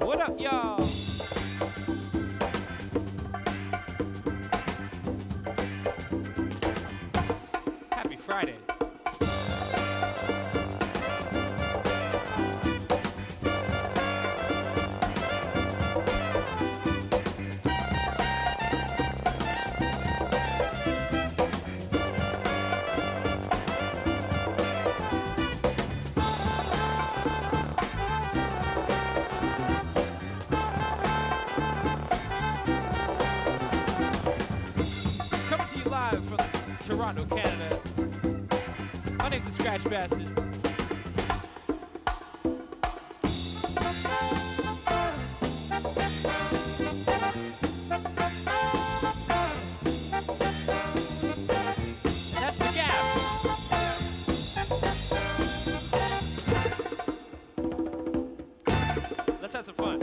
What up, y'all? Happy Friday. Coming to you live from Toronto, Canada. My name's the Scratch Bastard. That's the Gaff. Let's have some fun.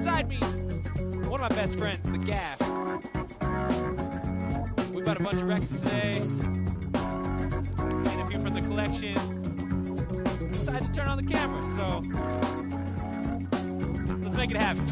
beside me, one of my best friends, the Gaff. We bought a bunch of records today. And a few from the collection. Decided to turn on the camera, so let's make it happen.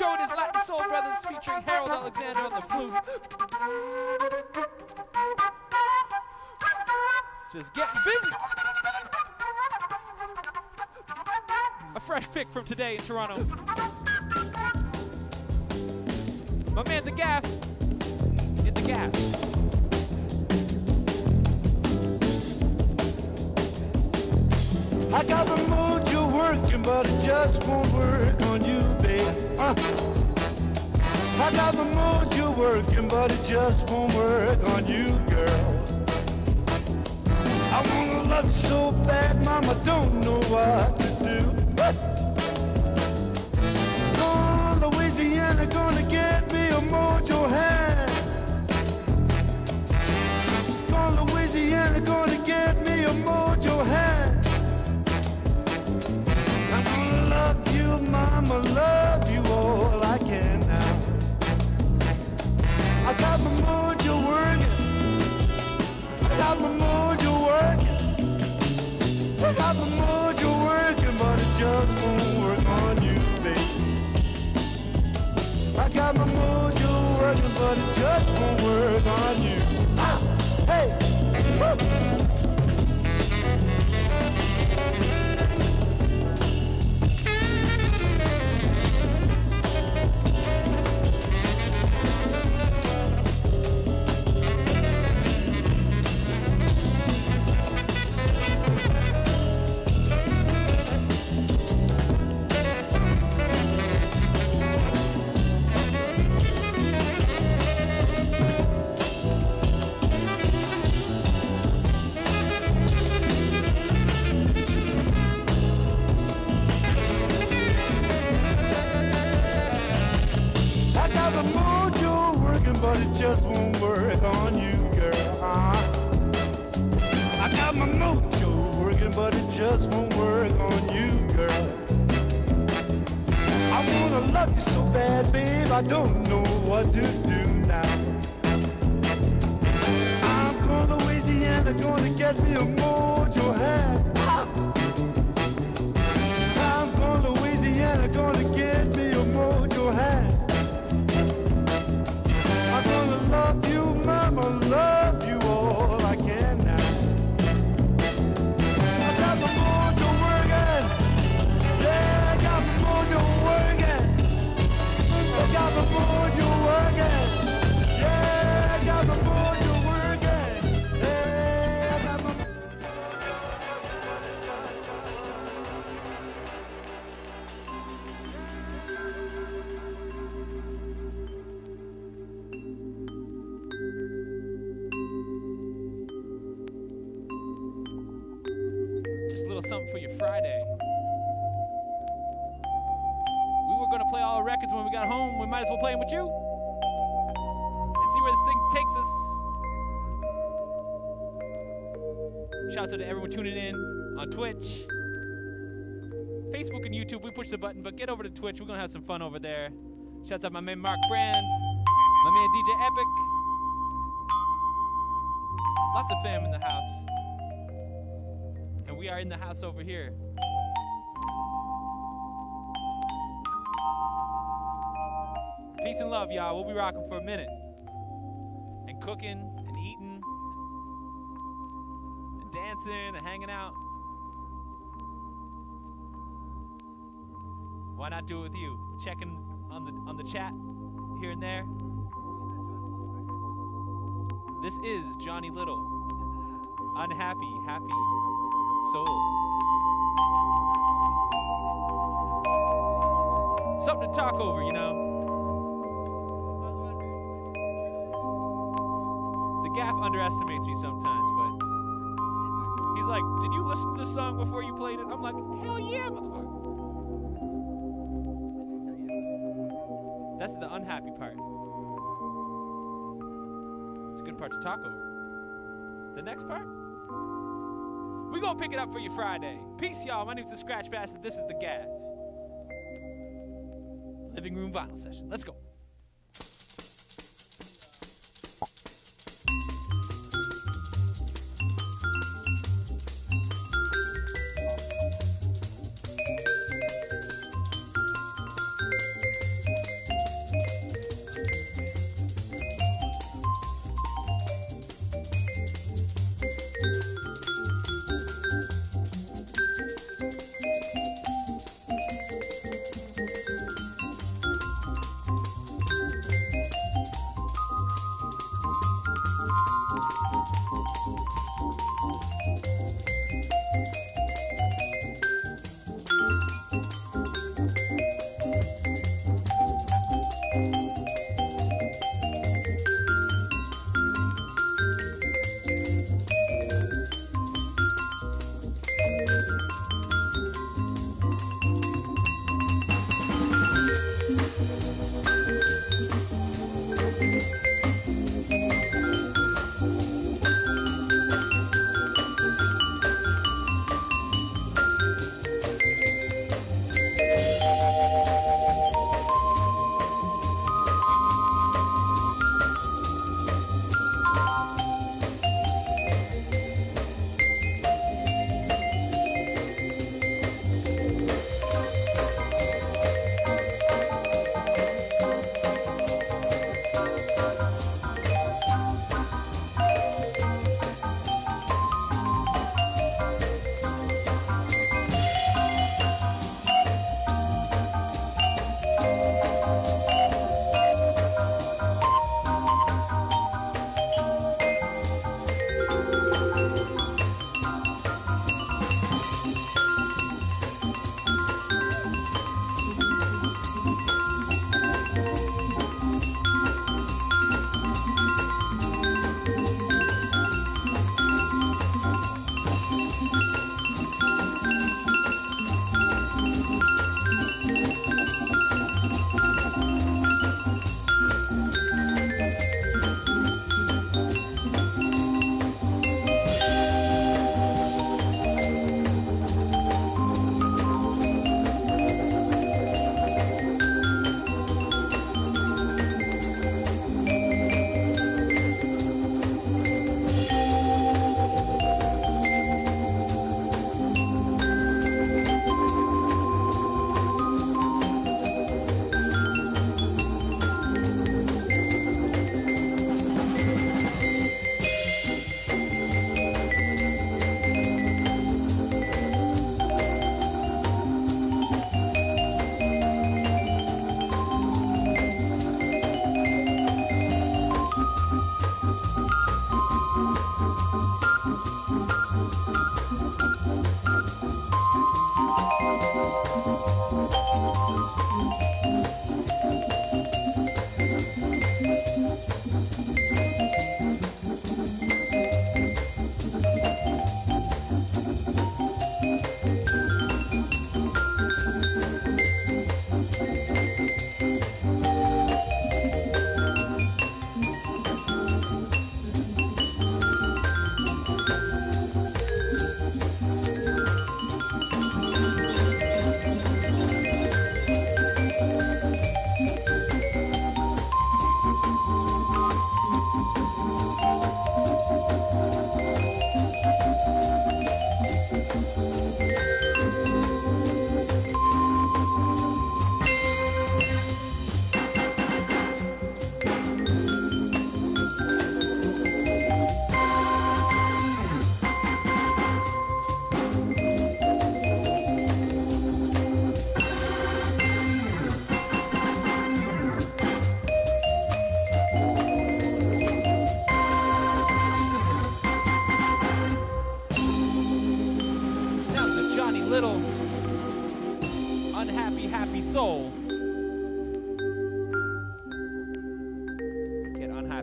showing his Latin Soul Brothers featuring Harold Alexander on the flute. Just getting busy. A fresh pick from today in Toronto. My man, the Gaff, in the Gaff. I got the mojo working, but it just won't work on you, babe. I got the mojo working, but it just won't work on you, girl. I wanna love you so bad, mama, don't know what to do. Gone Louisiana, gonna get me a mojo hand. Gone Louisiana, gonna get me a mojo hand. I'm gonna love you, mama, love you all I can now. I got my mojo working. I got my mojo working. I got my mojo working, but it just won't work on you, baby. I got my mojo working, but it just won't work on you. Ah, hey, woo. But it just won't work on you, girl. I got my mojo working, but it just won't work on you, girl. I wanna love you so bad, babe, I don't know what to do now. I'm going to Louisiana, gonna get me a mojo hat. I'm going to Louisiana, gonna get me a mojo hat. I'm gonna love you, mama, love you all I can now. I got my mojo working. Yeah, I got my mojo working. I got my mojo working. Yeah, I got my mojo working. Yeah, I got my something for your Friday. We were going to play all the records when we got home. We might as well play them with you and see where this thing takes us. Shouts out to everyone tuning in on Twitch, Facebook, and YouTube. We push the button, but get over to Twitch. We're going to have some fun over there. Shouts out my man Mark Brand, my man DJ Epic. Lots of fam in the house. And we are in the house over here. Peace and love, y'all. We'll be rocking for a minute. And cooking, and eating, and dancing, and hanging out. Why not do it with you? We're checking on the chat here and there. This is Johnny Little. Unhappy, happy soul. Something to talk over, you know. The Gaff underestimates me sometimes, but he's like, did you listen to this song before you played it? I'm like, hell yeah, motherfucker. That's the unhappy part. It's a good part to talk over. The next part? We're gonna pick it up for you Friday. Peace, y'all. My name's the Scratch Bastard. This is the Gaff. Living Room Vinyl Session. Let's go.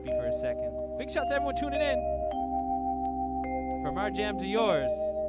happy for a second. Big shouts to everyone tuning in. From our jam to yours.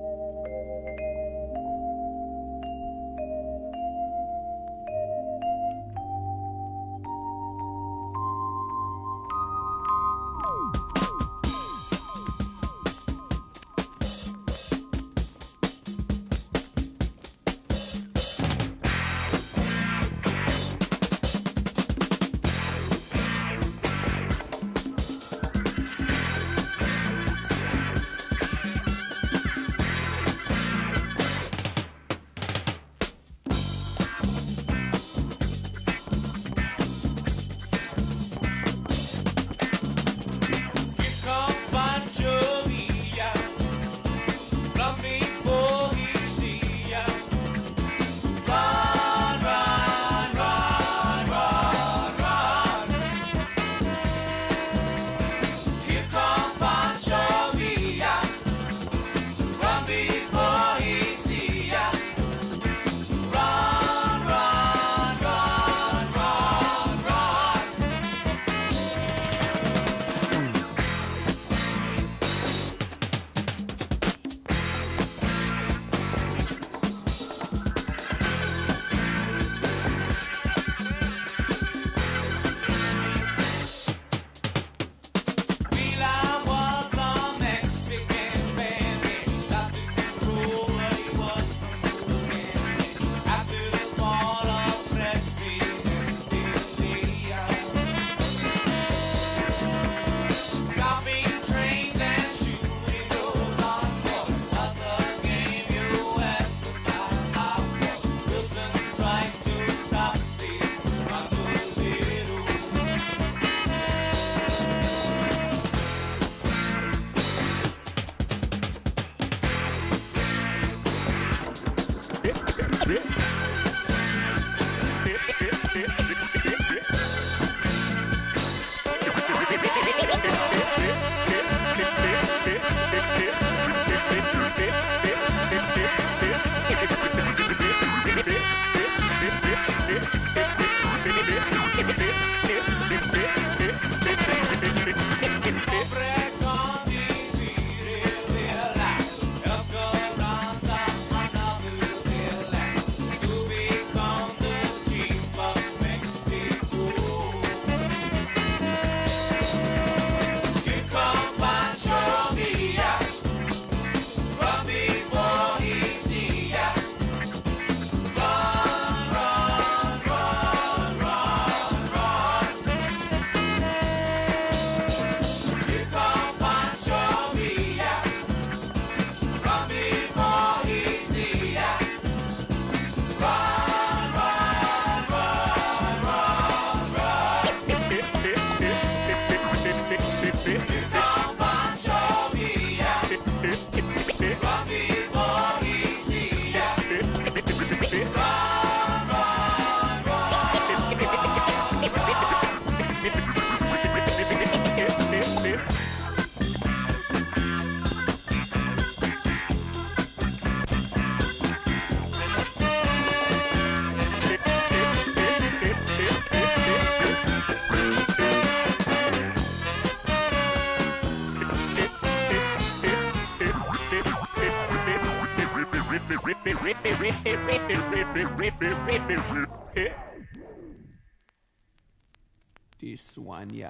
This one, yeah,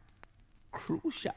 crucial.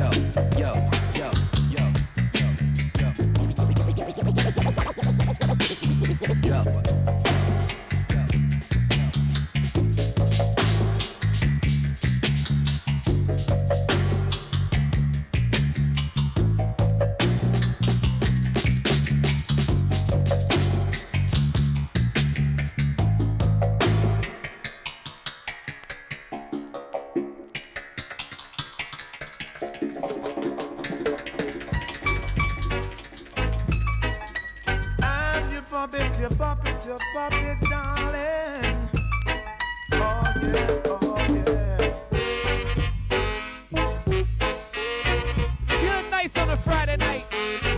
yo, yo, yo, yo, yo, yo. You pop it, darling. Oh yeah, oh yeah. Feeling nice on a Friday night.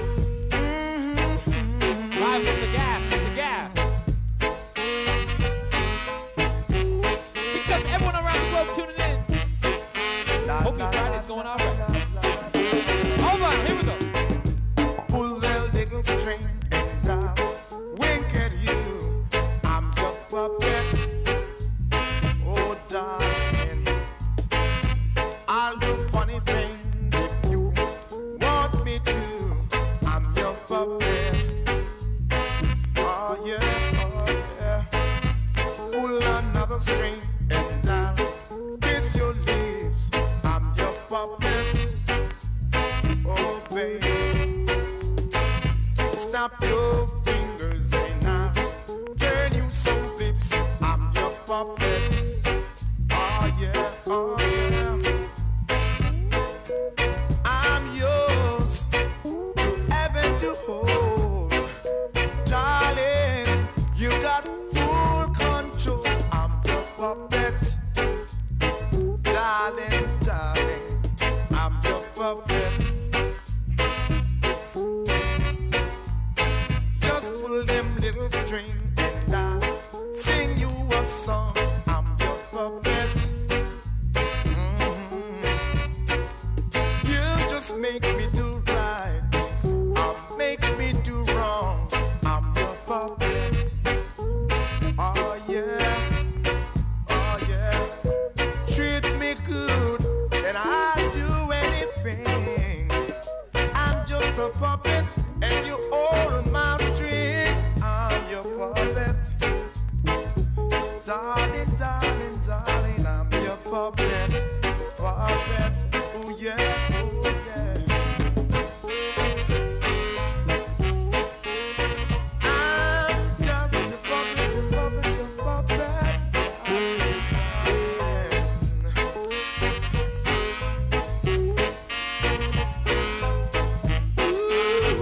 Live from the Gaff, the Gaff. Big shout to everyone around the globe tuning in. Hope your Friday's going all right. Hold on, here we go. Pull that little string and I'll wink at you. I'm your puppet. Oh, darling. I'll do funny things if you want me to. I'm your puppet. Oh, yeah, oh, yeah. Pull another string and I'll kiss your lips. I'm your puppet. Oh, baby. Snap your fingers and I'll turn you some flips. I'm your puppet. Oh yeah, oh yeah. I'm yours to ever to hold. Darling, you got full control. I'm your puppet. Darling, darling, I'm your puppet. Just pull them little string and I'll sing you a song. I'm your puppet. You just make me do right, or make me do wrong. I'm your puppet. Oh yeah, oh yeah. Treat me good and I'll do anything. I'm just a puppet and you hold my string. I'm your puppet. Darling, darling, darling, I'm your puppet. Puppet, oh yeah, oh yeah. I'm just a puppet, a puppet, a puppet. Ooh.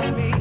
on me.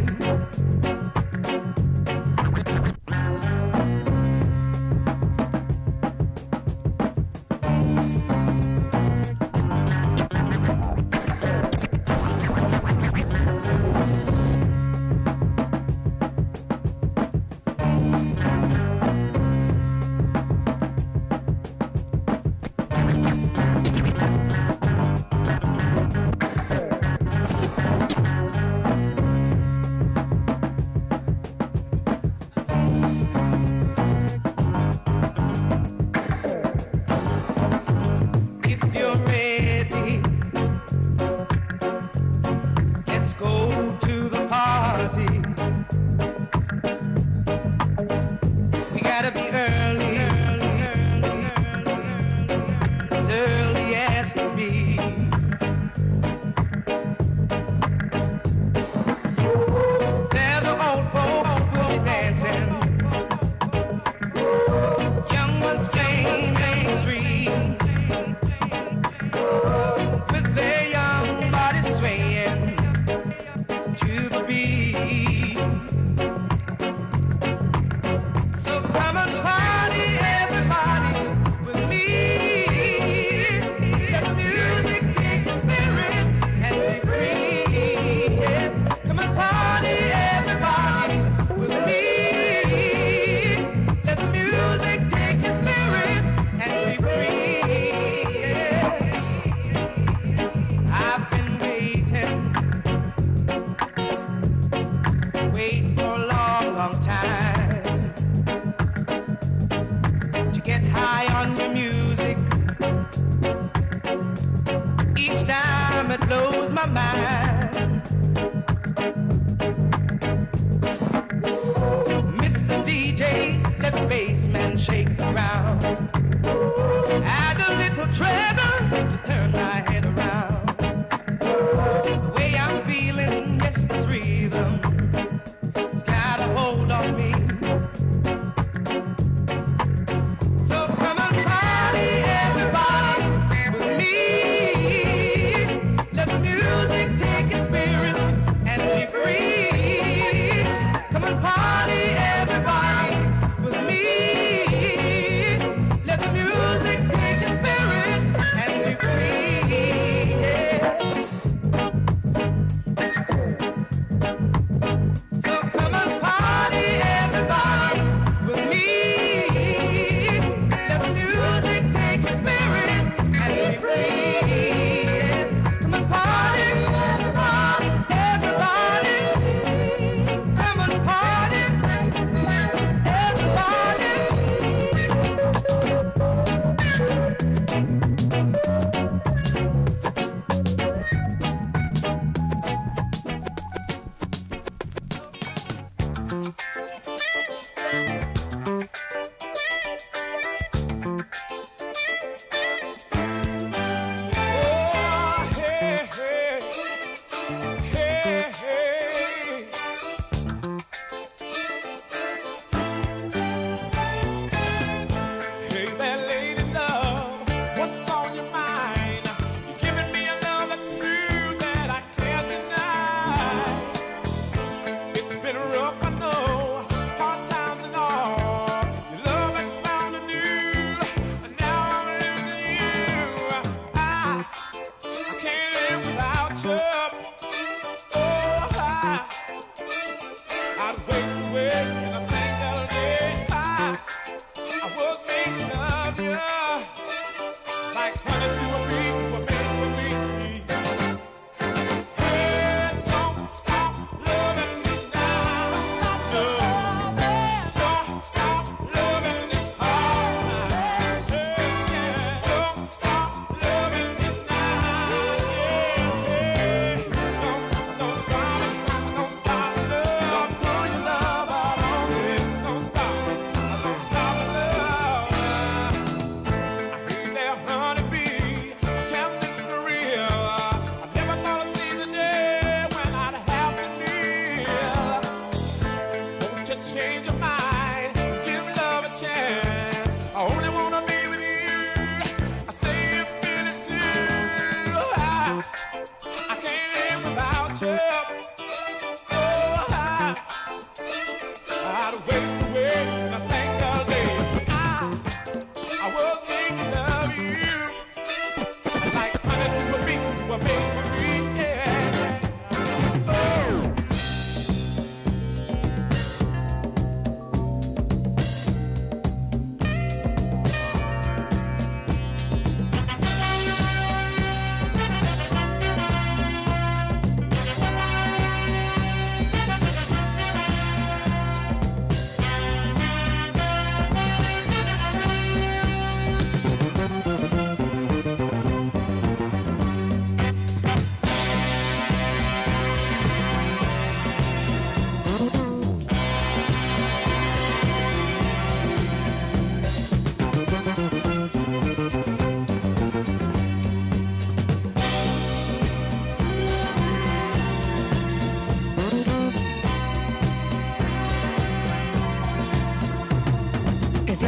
It's been rough, I know.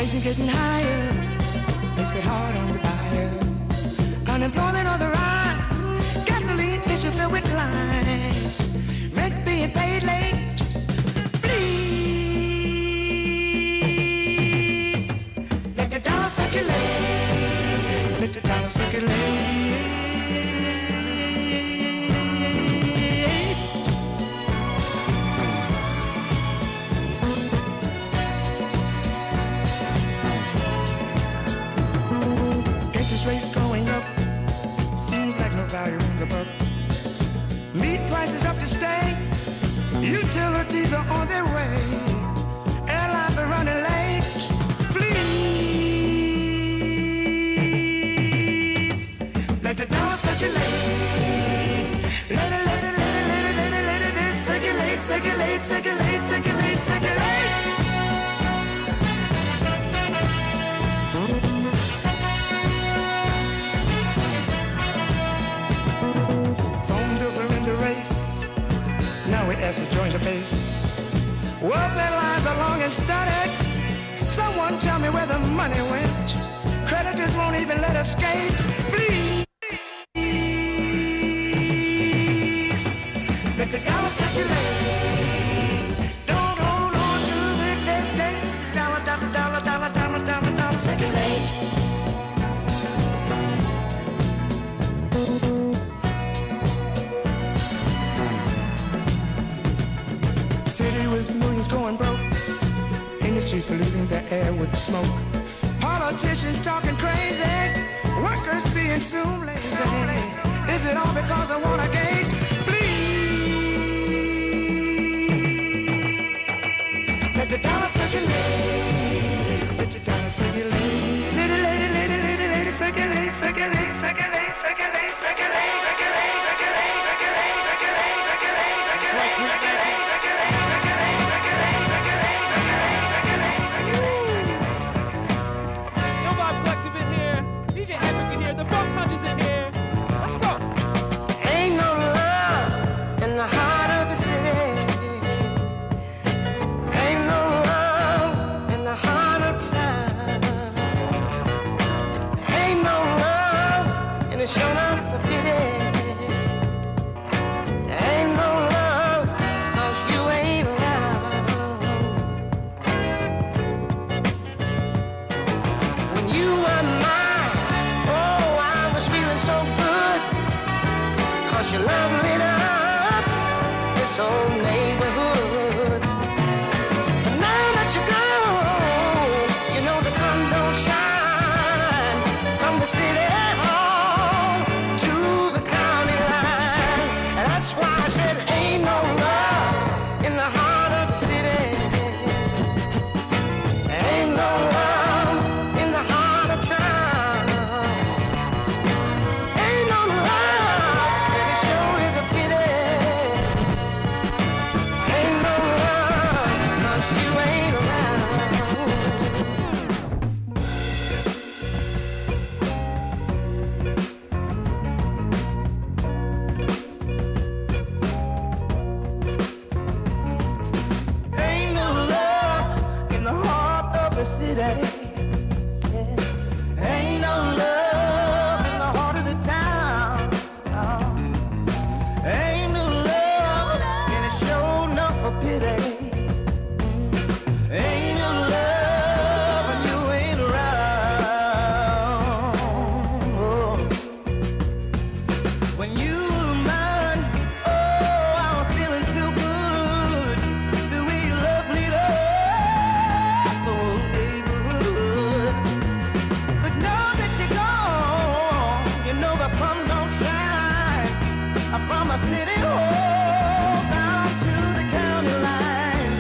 Inflation getting higher, makes it hard on the buyer. Unemployment on the rise, gasoline issue filled with clients. Rent being paid late. Please, let the dollar circulate. Let the dollar circulate. Rates going up, seems like no value in the buck. Meat prices up to stay, utilities are on their way. Airlines are running late. Please, let the dollar circulate. Let it circulate, circulate, circulate, circulate, circulate. As to join the base. Welfare lines are long and static. Someone tell me where the money went. Creditors won't even let us escape. Please, let the dollar circulate. Don't hold on to the dollar, dollar, dollar, dollar, dollar, dollar, dollar, circulate. City with millions going broke. Industries polluting the air with the smoke. Politicians talking crazy. Workers being soon lazy. Is it all because I want a gate? Please, let the dollar circulate. Let the dollar circulate. Lady, lady, lady, lady, lady, circulate, circulate, circulate, circulate, circulate, circulate, circulate, circulate, circulate, circulate, circulate. The Funk Hunters in here. Let's go. Ain't no love in the heart of the city. Ain't no love in the heart of town. Ain't no love in the show up for pity. Ain't no love 'cause you ain't around. When you were mine, so good, 'cause your love lit up this old neighborhood. But now that you're gone, you know the sun don't shine from the city hall to the county line. And that's why I said ain't no love in the heart of the city. Ain't no love in the heart of town. City. Yeah. Ain't no love in the heart of the town. Oh. Ain't no love, and it showed enough for pity. Ain't no love when you ain't around. Oh. When you were mine, oh, I was feeling so good. The way you love lit up. From the city hall down to the county line.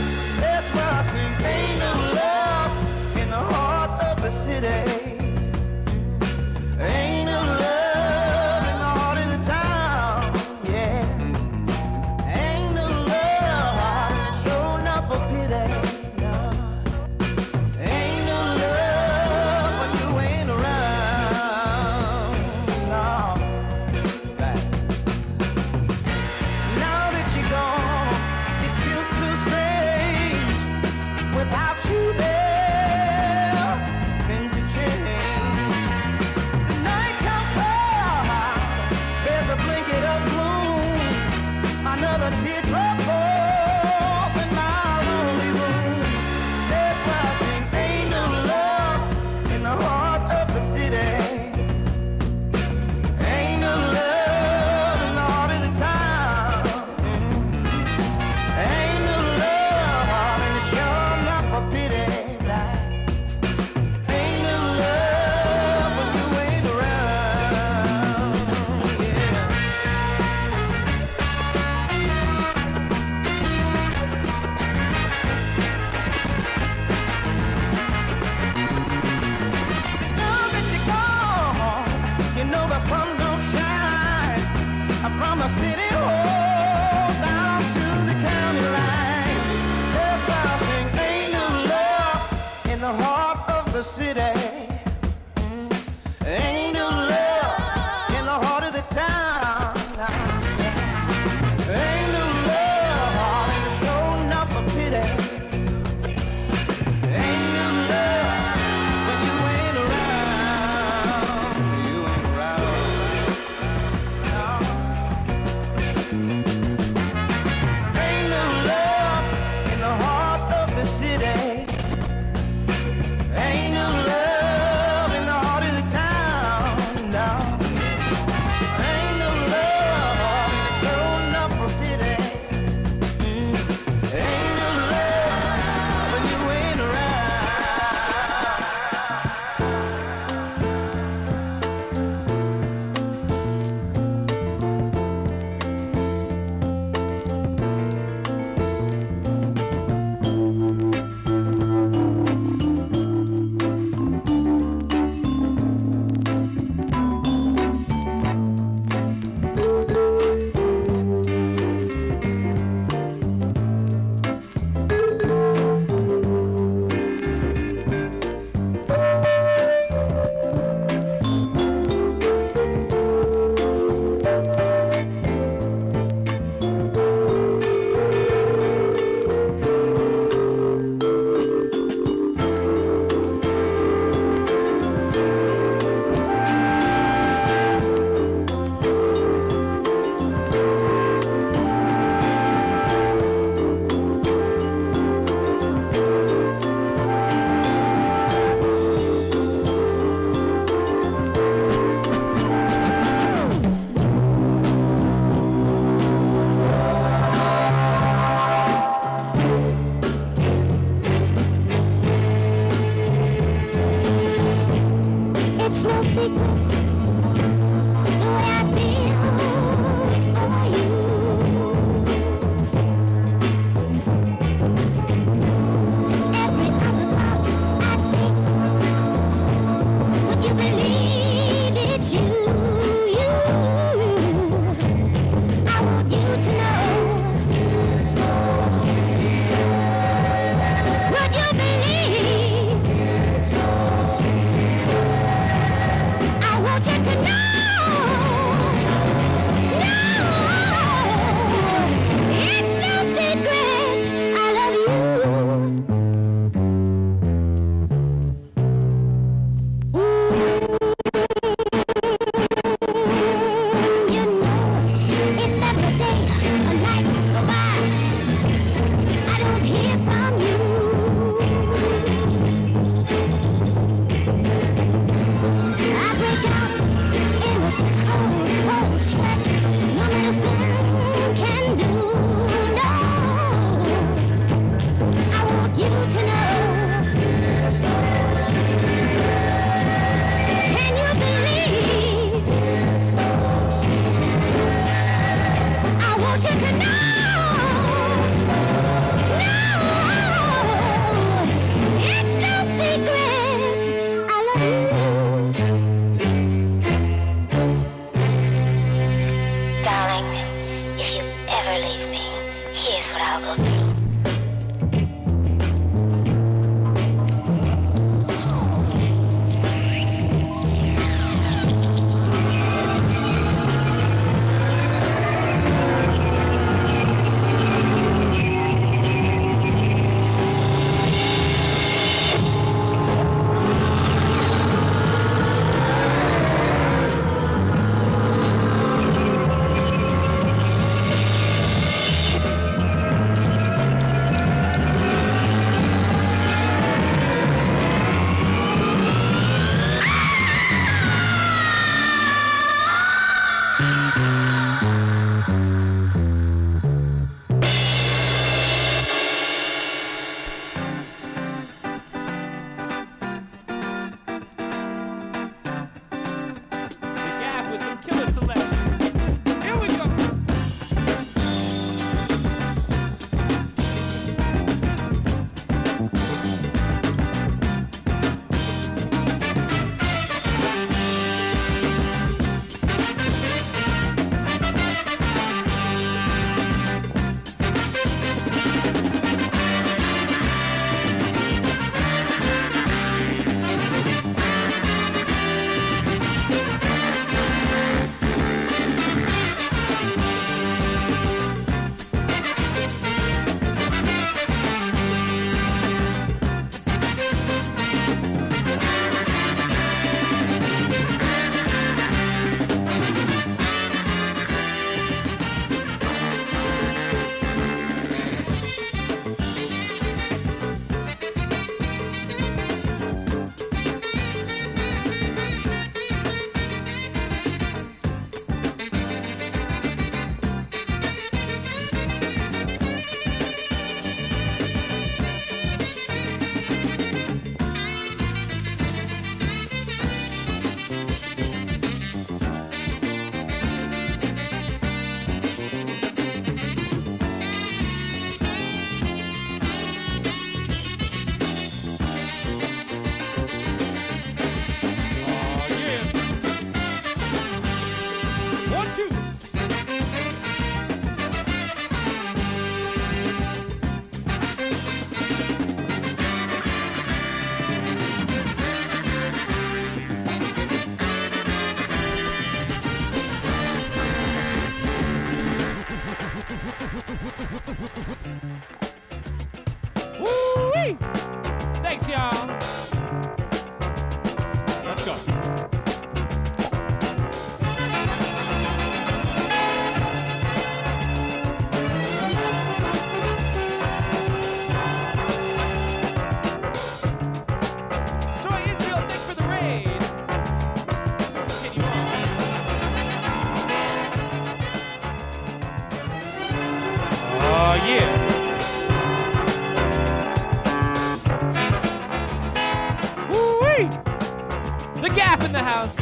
Thanks, y'all. Let's go. Soy Israel, thanks for the raid. Continue on. Oh, yeah. Woo-wee! The Gaff in the house.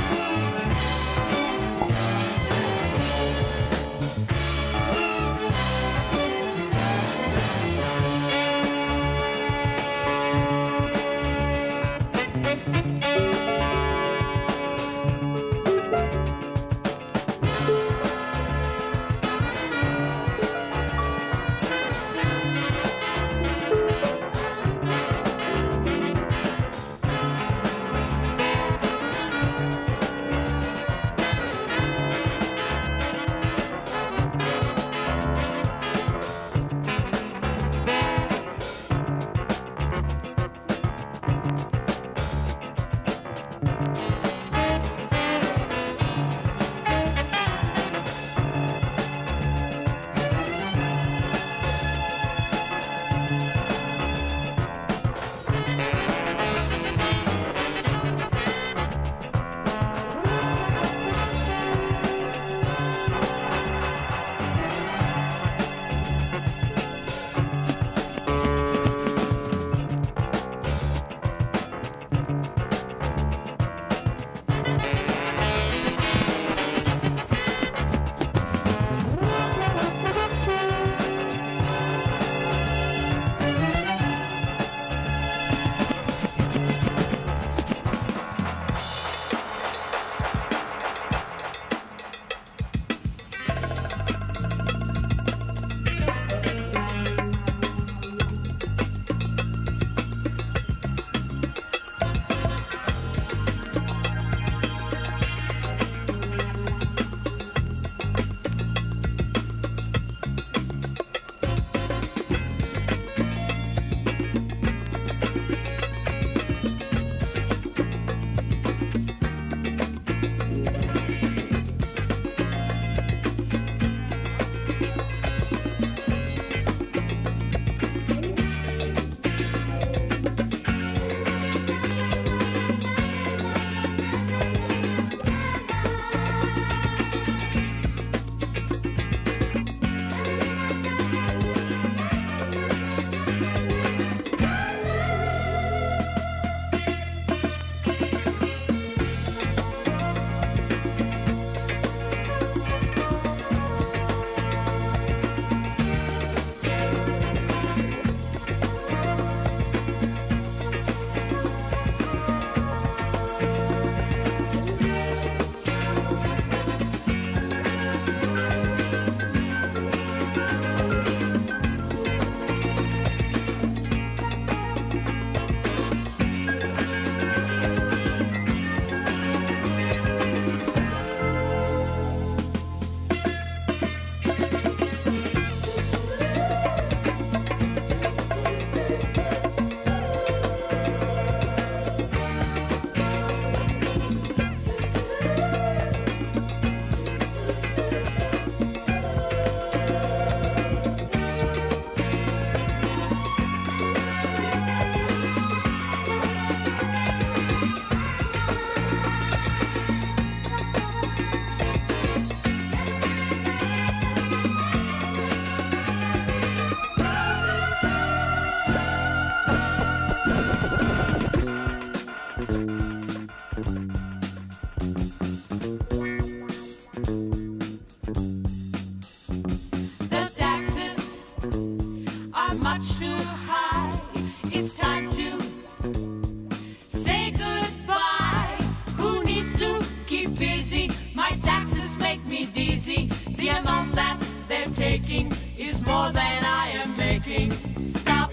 taking is more than I am making. Stop.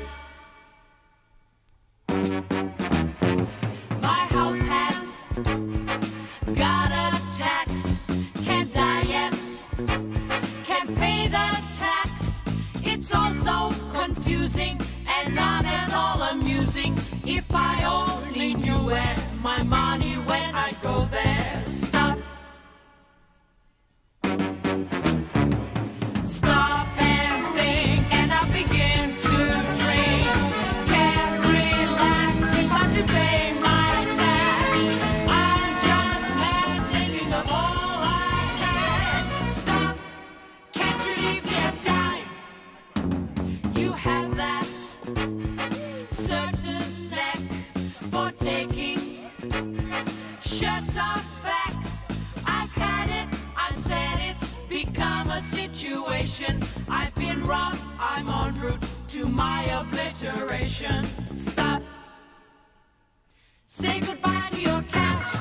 My house has got a tax. Can't die yet. Can't pay the tax. It's all so confusing and not at all amusing. to my obliteration. Stop. Say goodbye to your cash.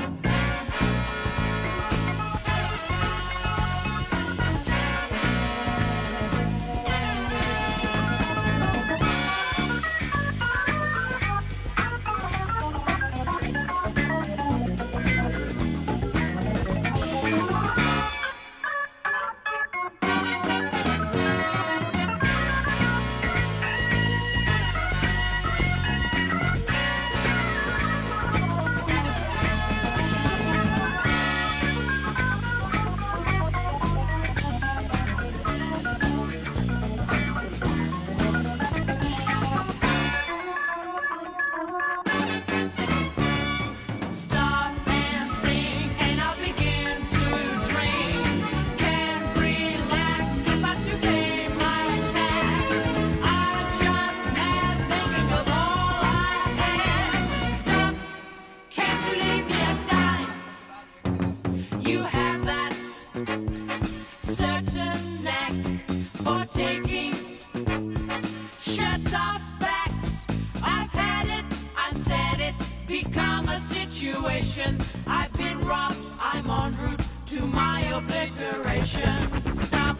I've been robbed, I'm en route to my obliteration. Stop.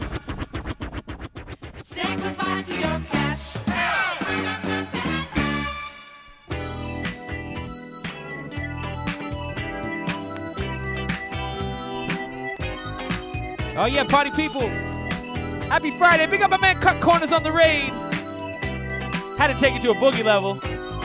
Say goodbye to your cash. Oh yeah, party people. Happy Friday. Big up my man Cut Corners on the raid. Had to take it to a boogie level.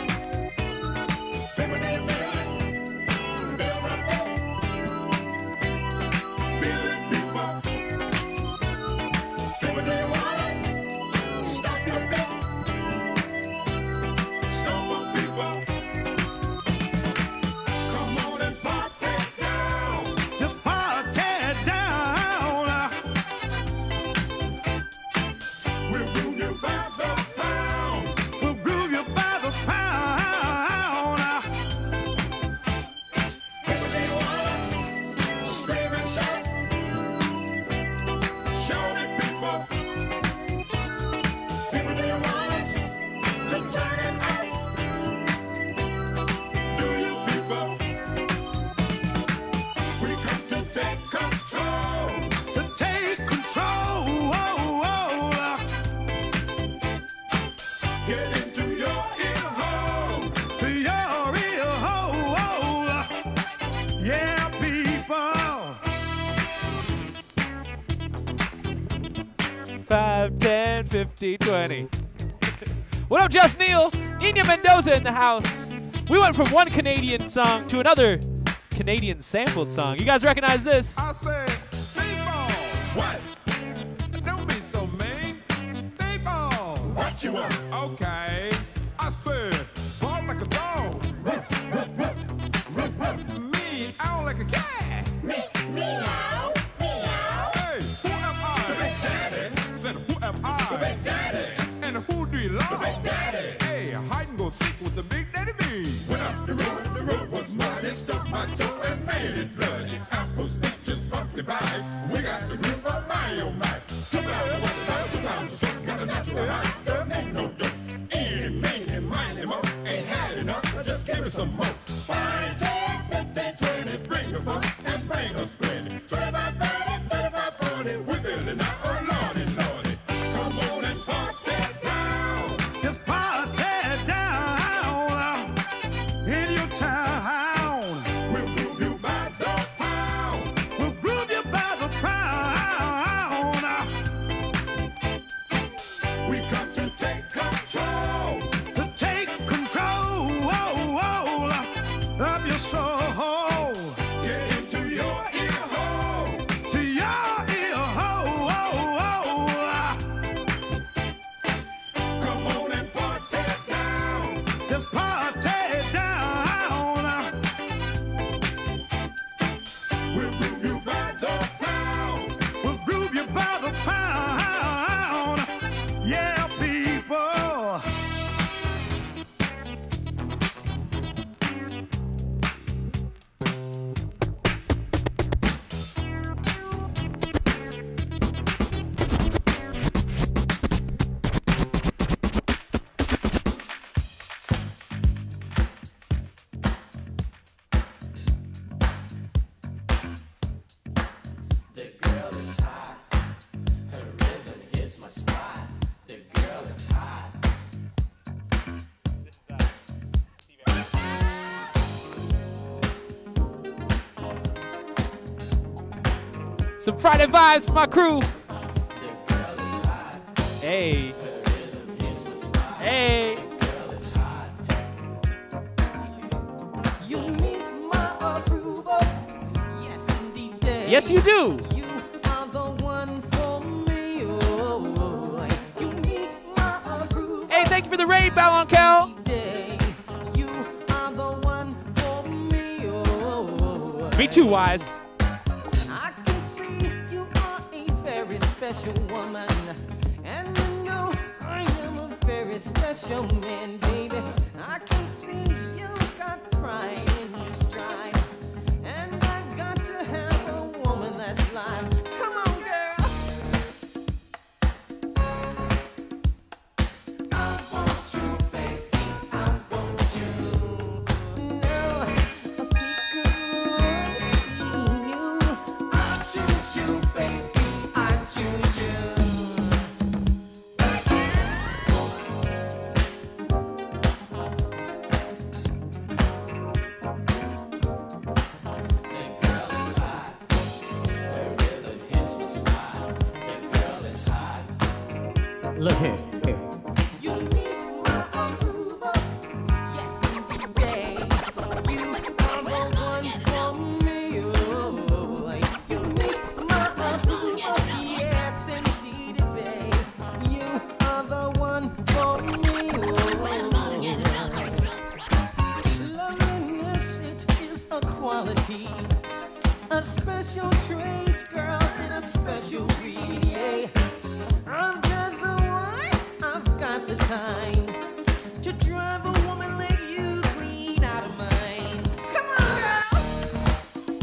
Five, 10, 50, 20. What up, Just Neil? Inya Mendoza in the house. We went from one Canadian song to another Canadian sampled song. You guys recognize this? I said, people, what? Don't be so mean. People, what you want? Okay. I said, bark like a dog. Me, owl like a cat. Meow, meow. Hey, who am I? The Big Daddy. Said, who am I? The Big Daddy. And who do you love? The Big Daddy. Hey, hide and go seek with the Big Daddy me. Went up the road was muddy, stuck my toe and made it bloody. Apples, peaches, pumpkin pie. We got the root of my oh my. 2 pounds, 1 pound, 2 pounds, so got a natural high. There ain't no dope. Eat it, make it, mind him up. Ain't had enough, just give me some more. 5, 10, 15, 20, bring the fun and bring us plenty. 25, 30, 35, 40, we building out, oh lordy, lordy. Come on and party down. Just party down in your town. We'll prove you by the pound. We'll prove you by the pound. We come to take control. To take control of your soul. Get into your ear hole. To your ear hole. Come on and party down. Just party down. We'll groove you by the pound. We'll groove you by the pound. Yeah, people. Some Friday vibes for my crew. Hey. Hey. You need my approval. Yes, indeed. Yes, you do. You are the one for me. Oh, you need my approval. Hey, thank you for the raid, Ballon Cal. You are the one for me. Oh, Me too, Wise. I can see you are a very special woman, and you know I am a very special man, baby. I can see you got pride in your stride, and I got to have a woman that's live. Come on, girl. I want you, baby. I want you. Now, because seeing you, I choose you, baby. I choose you. Look here. You need my approval. Yes, indeed. You are the one for me. Oh, you need my approval. Yes, indeed, babe. You are the one for me. Loveliness, it is a quality, a special trait, girl, and a special breed. Yeah. I'm just the one, I've got the time to drive a woman like you clean out of mine. Come on, girl.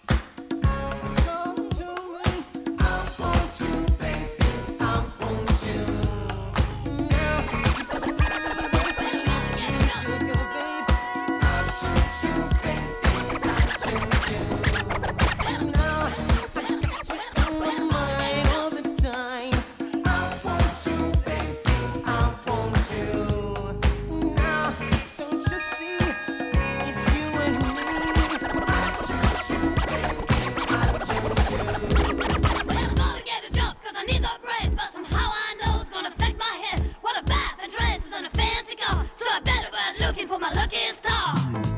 Come to me. I want you, baby. I want you. Now, this is sugar, babe. I choose you, baby. I choose you. Now, you're mine all the time. I want you, baby. I want you. Now, don't you see? It's you and me. I choose you, baby. I choose you. Well, I'm gonna get a job 'cause I need the bread, but somehow I know it's gonna affect my head. What a bath and dresses and a fancy car, so I better go out looking for my lucky star.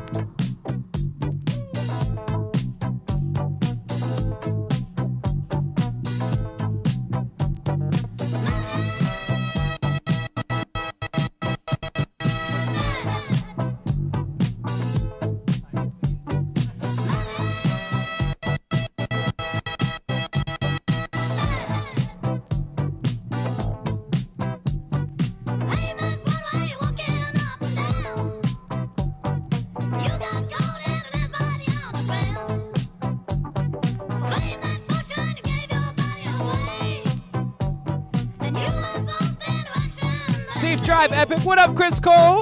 Hey, Miss Broadway, walking up and down. You got gold and an body on the ground. Flame that fortune, you gave your body away. And you have forced into action. Safe Drive Epic. What up, Chris Cole?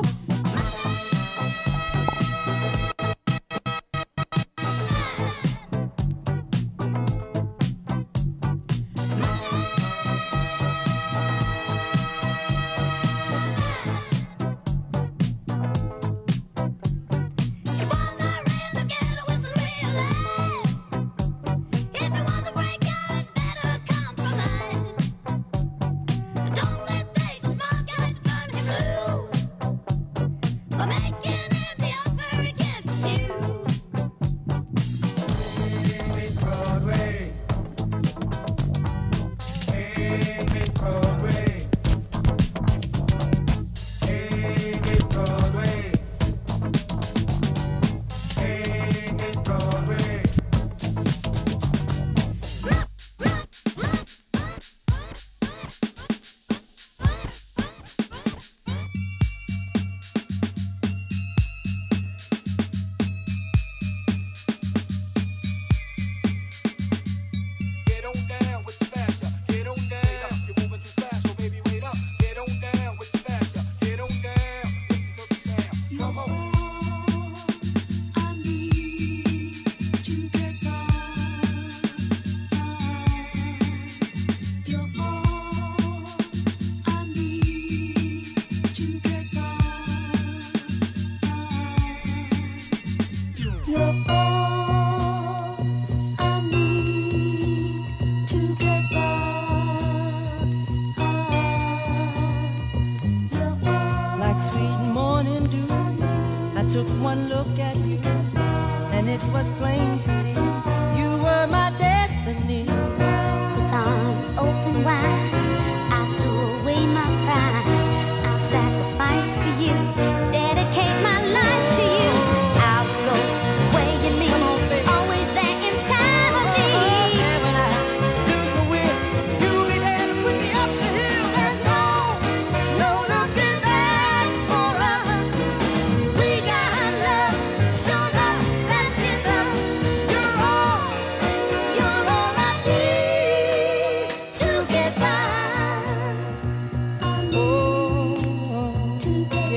If one night ran together with some real life. If it was a breakout, it better compromise. Don't let days of smart guys turn him loose. took one look at you, and it was plain to see you were my destiny. With arms open wide, I threw away my pride. I'll sacrifice for you, dedicate my life to you. I'll go where you lead, always there in time of need. And when I lose my will, you'll be there to push me up the hill. There's no looking back for us. We got love, so love, that's it, love. You're all I need to get by. Oh, To get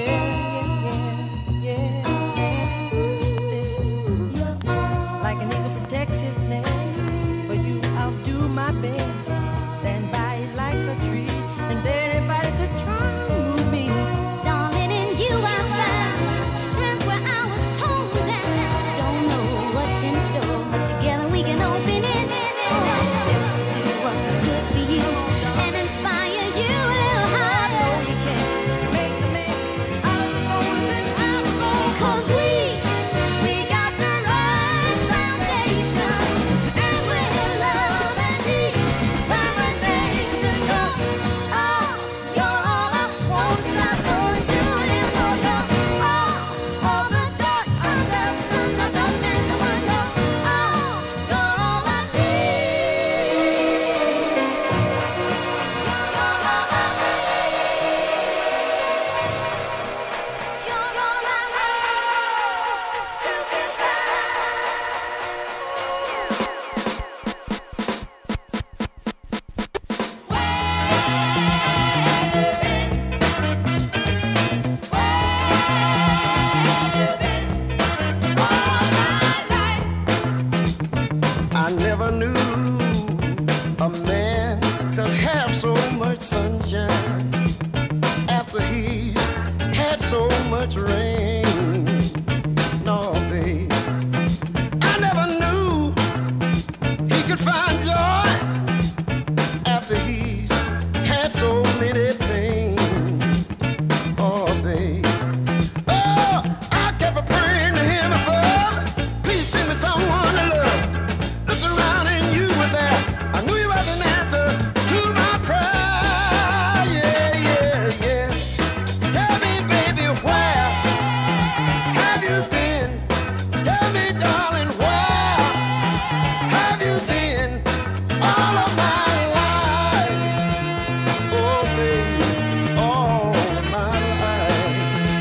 yeah. Listen, like an eagle protects his nest, for you I'll do my best. Stand by like a tree, and dare anybody to try and move me. Darling, in you I found strength where I was torn down. Don't know what's in store, but together we can open it. Just to do what's good for you and inspire you a little I higher. know you can't make a man out of the soul, and then I'm gonna 'Cause we got the right foundation, and with love and determination, you're all I won't stop going through it for you. All the dark, love, sun, the dark, and the one love. You're all I need. You're all I need. You're all I need to get by. I never knew a man could have so much sunshine after he's had so much rain. No, babe, I never knew he could find joy after he's had so many pains. Oh, babe. Oh, I kept a praying to him above. Please send me someone to love. Looked around and you were there. I knew you was an answer to my prayer. Yeah. Tell me, baby, where have you been? Tell me, darling, where have you been all of my life? Oh, baby, all of my life.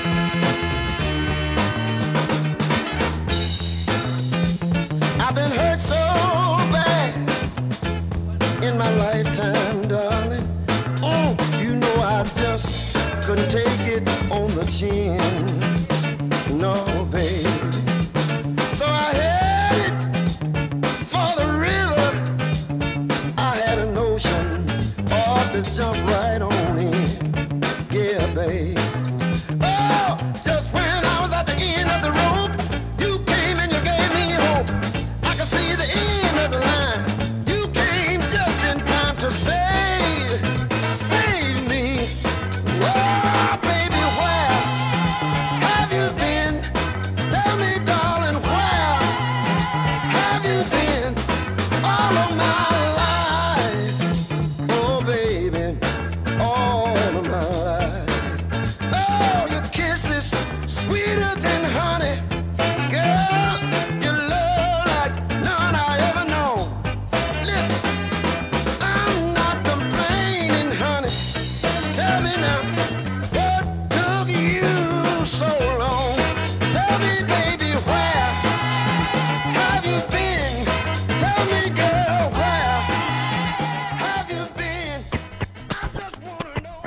I've been hurt so bad in my lifetime, darling. Oh, you know I just couldn't take it on the chin. No, baby. So I headed for the river. I had a notion, ought to jump right on in. Yeah, babe. Oh, just when I was at the end of the rope, you came and you gave me hope. I could see the end of the line. You came just in time to save me. Oh, baby, where have you been? Tell me, darling, where have you been all of my life? Oh, baby, all of my life. Oh, your kisses sweeter than honey. Girl, your love like none I ever know. Listen, I'm not complaining, honey. Tell me now, what took you so long? Tell me, baby, where have you been? Tell me, girl, where have you been? I just wanna know.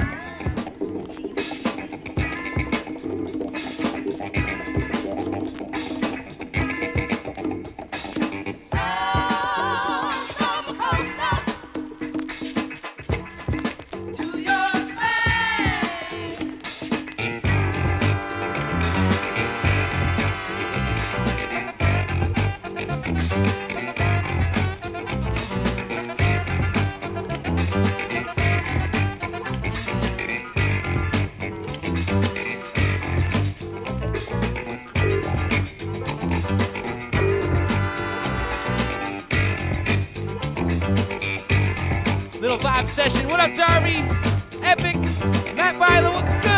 Jam session. What up, Darby? Epic. Matt Byler, what's good?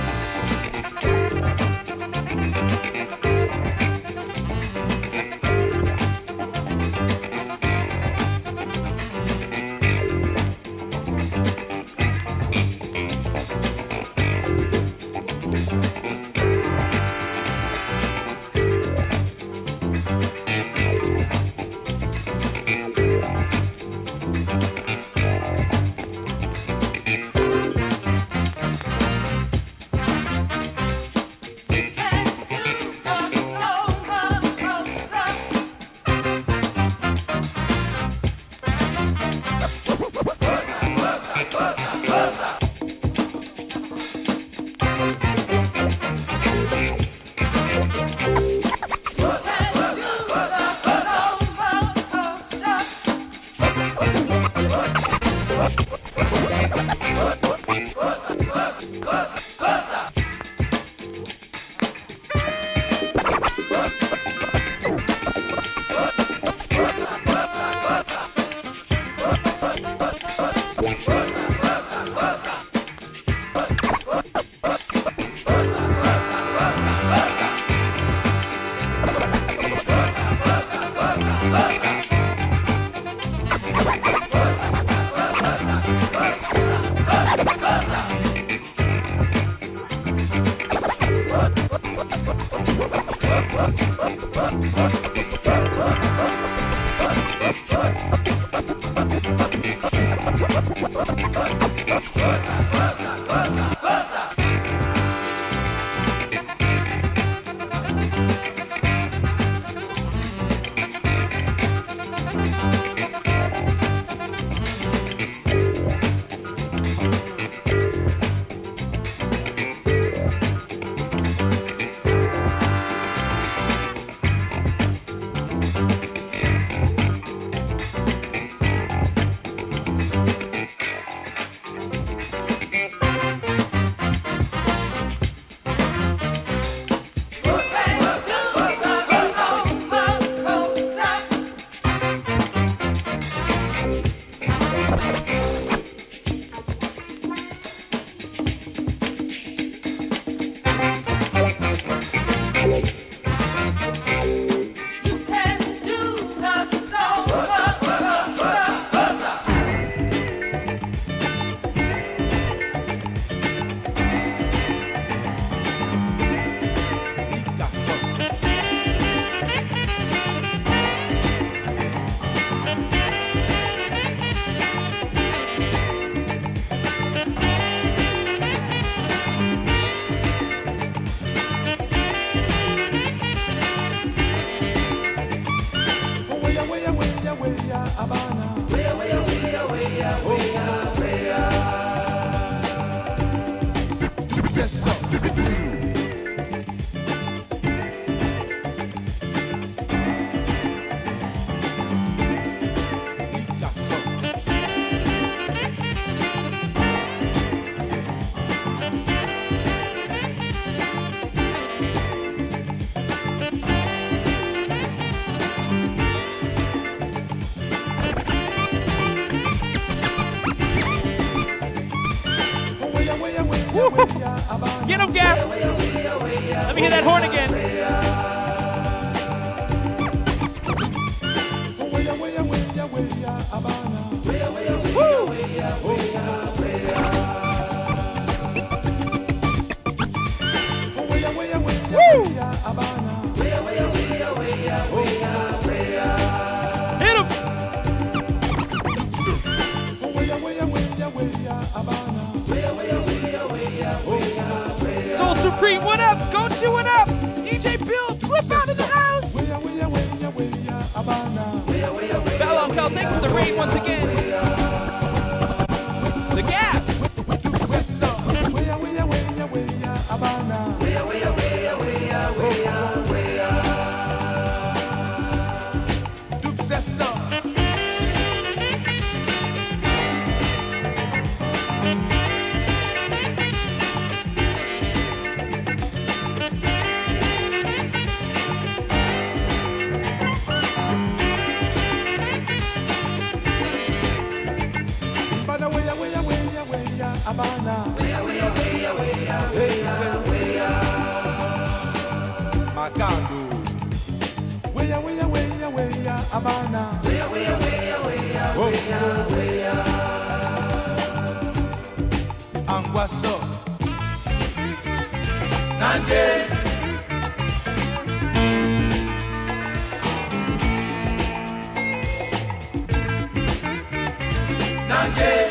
Get him, Gaff. Let me hear that horn again. Woo! Hit him. Soul Supreme, what up? Go to what up? DJ Bill, flip out of the house. Ballon Cal, thank you for the raid once again. The Gaff. Havana. Way up, way up, way up, way up, way up, way up. Anguasso. Nande. Nande.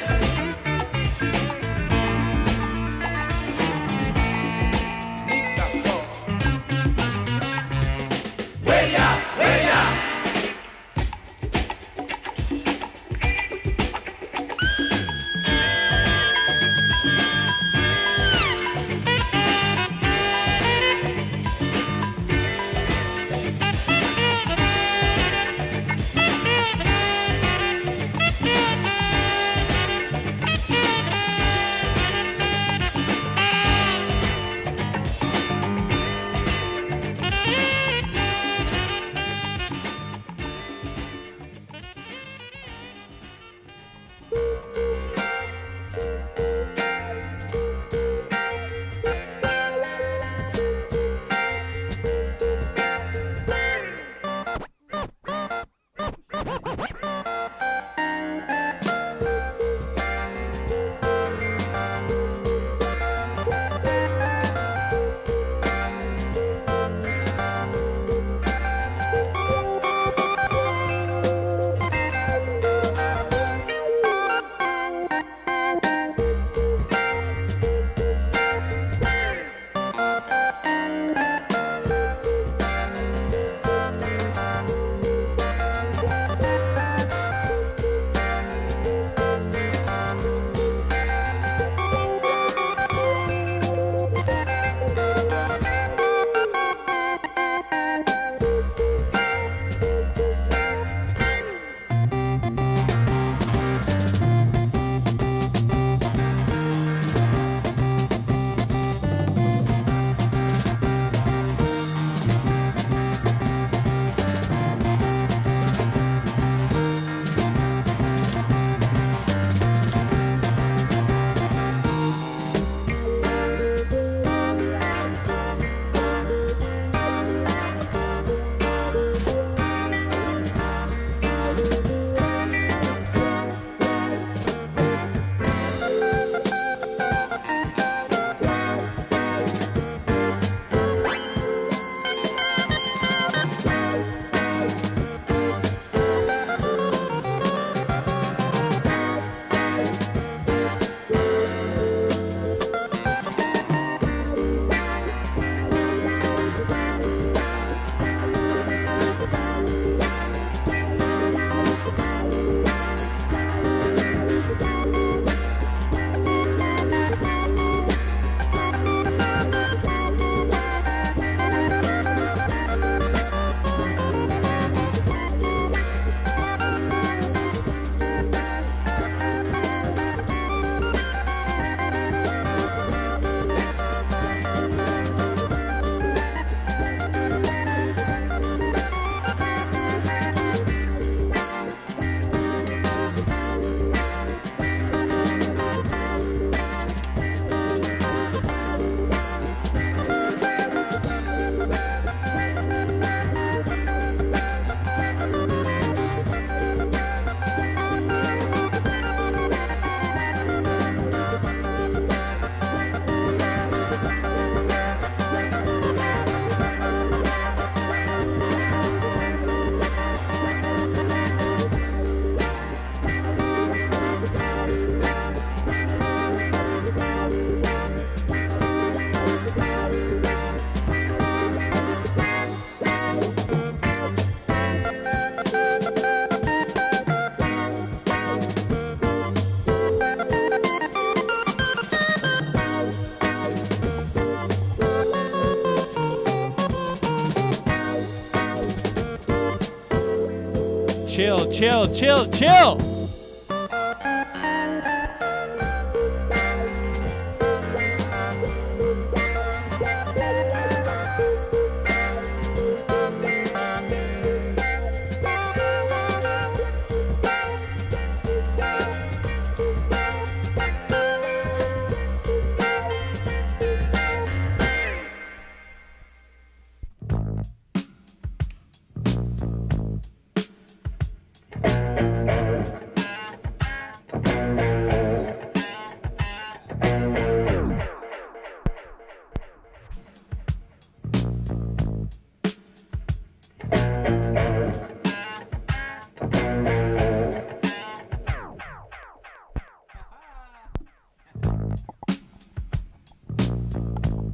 Chill, chill, chill, chill.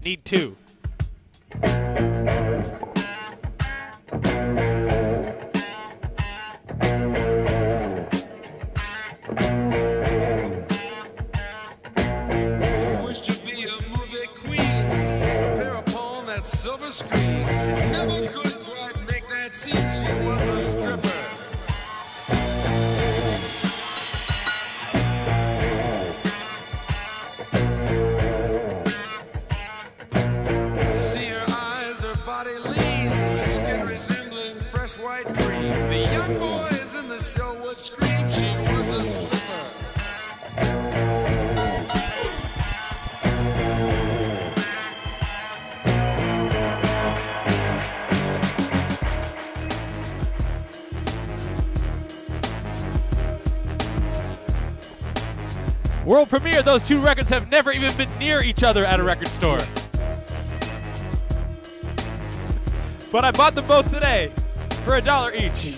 Need two. Silver screen. She never could quite make that scene. She was a stripper. See her eyes, her body lean, the skin resembling fresh white cream. The young boys in the show would scream. She was a stripper. World premiere, those two records have never even been near each other at a record store. But I bought them both today for $1 each.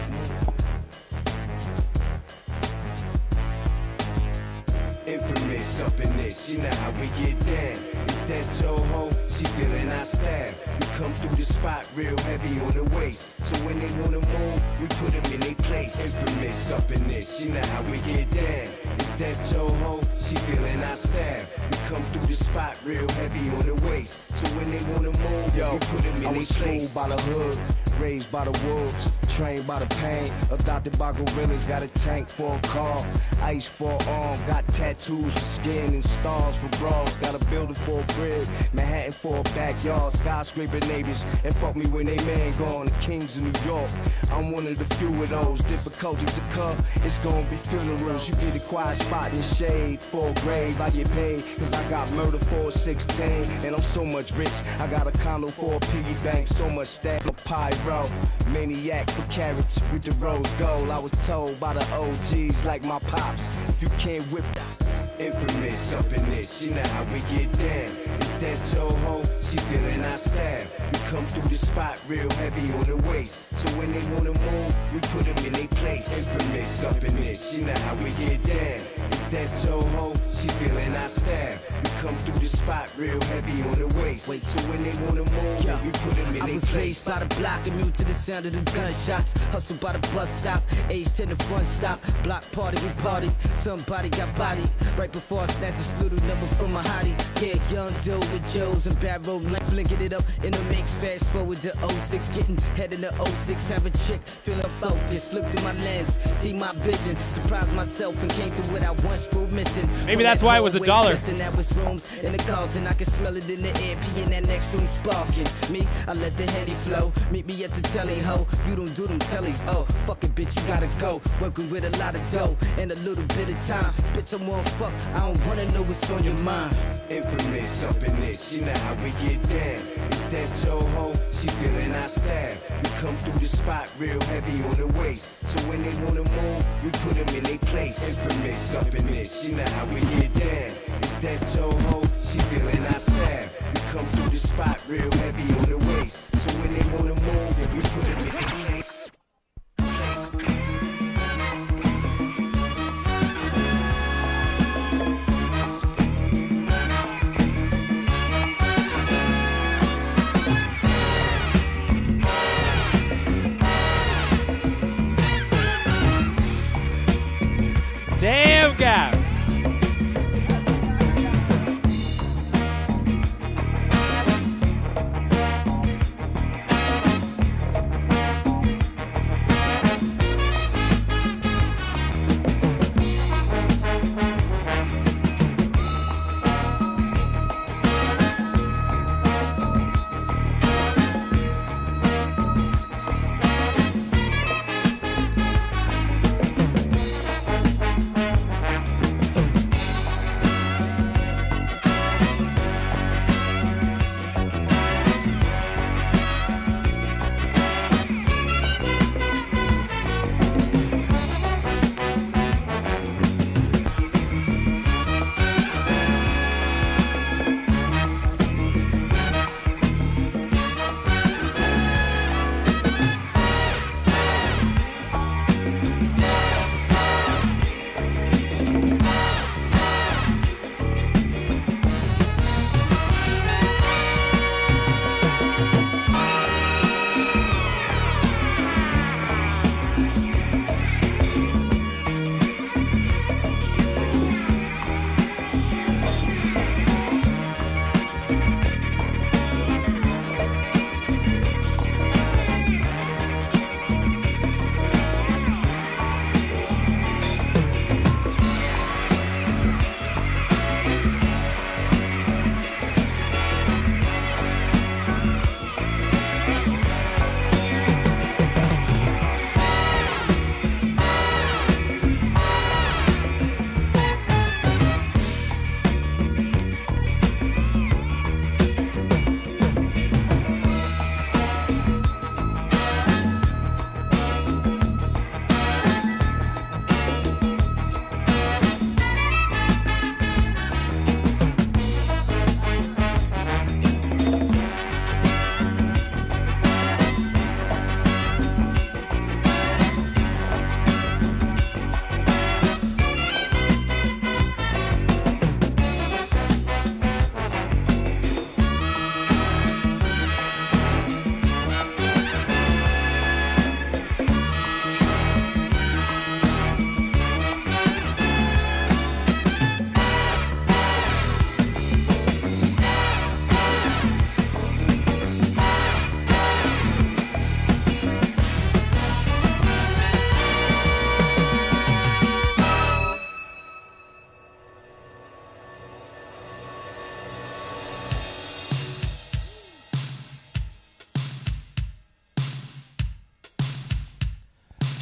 Infamous up in this, you know how we get down. Is that your hoe? She feeling our style. We come through the spot real heavy on the waist. So when they wanna move, we put them in their place. Infamous up in this, you know how we get down. Is that your hoe? She feeling our style. We come through the spot real heavy on the waist. So when they wanna move, we put them in their place. I was schooled by the hood, raised by the wolves, trained by the pain, adopted by gorillas, got a tank for a car, ice for an arm, got tattoos for skin and stars for bras, got a building for a crib, Manhattan for a backyard, skyscraper neighbors, and fuck me when they man gone, the kings of New York, I'm one of the few of those, difficulties to come, it's gonna be funerals, you get a quiet spot in the shade, for a grave, I get paid, cause I got murder for a 16, and I'm so much rich, I got a condo for a piggy bank, so much stack of pyro, maniac for carrots with the rose gold. I was told by the OGs like my pops, if you can't whip infamous up in this, you know how we get down. Is that your hoe? She feeling our style. We come through the spot real heavy on the waist. So when they wanna move, we put them in their place. Infamous up in this, you know how we get down. Is that your hoe? She feeling our style. We come through the spot real heavy on the waist. Wait, so when they wanna move, we put them in their place. I was raised by the block, immune to the sound of the gunshots. Hustle by the bus stop, age 10 the fun stop. Block party, we party. Somebody got bodied. Right before I snatched this little number from my hottie. Yeah, young dude with Joes and barrel length, linking it up in the mix. Fast forward to 06, getting head in the 06. Have a chick, feeling focused. Look through my lens, see my vision. Surprised myself and came through what I once were missing. Maybe that's why it was $1. That was rooms in the Carlton, I can smell it in the air. Pee in that next room sparking. Me, I let the heady flow. Meet me at the telly, ho. You don't do them tellies. Oh, fuck it, bitch, you gotta go. Working with a lot of dough and a little bit of time. Bitch, I'm one fuck. I don't wanna know what's on your mind. Infamous up in this, you know how we get down. Is that your hoe? She feeling our style. We come through the spot real heavy on the waist. So when they wanna move, we put them in their place. Infamous up in this, you know how we get down. Is that your hoe? She feeling our style. We come through the spot real heavy on the waist. So when they wanna move, we put them in their place. Damn, Gaff.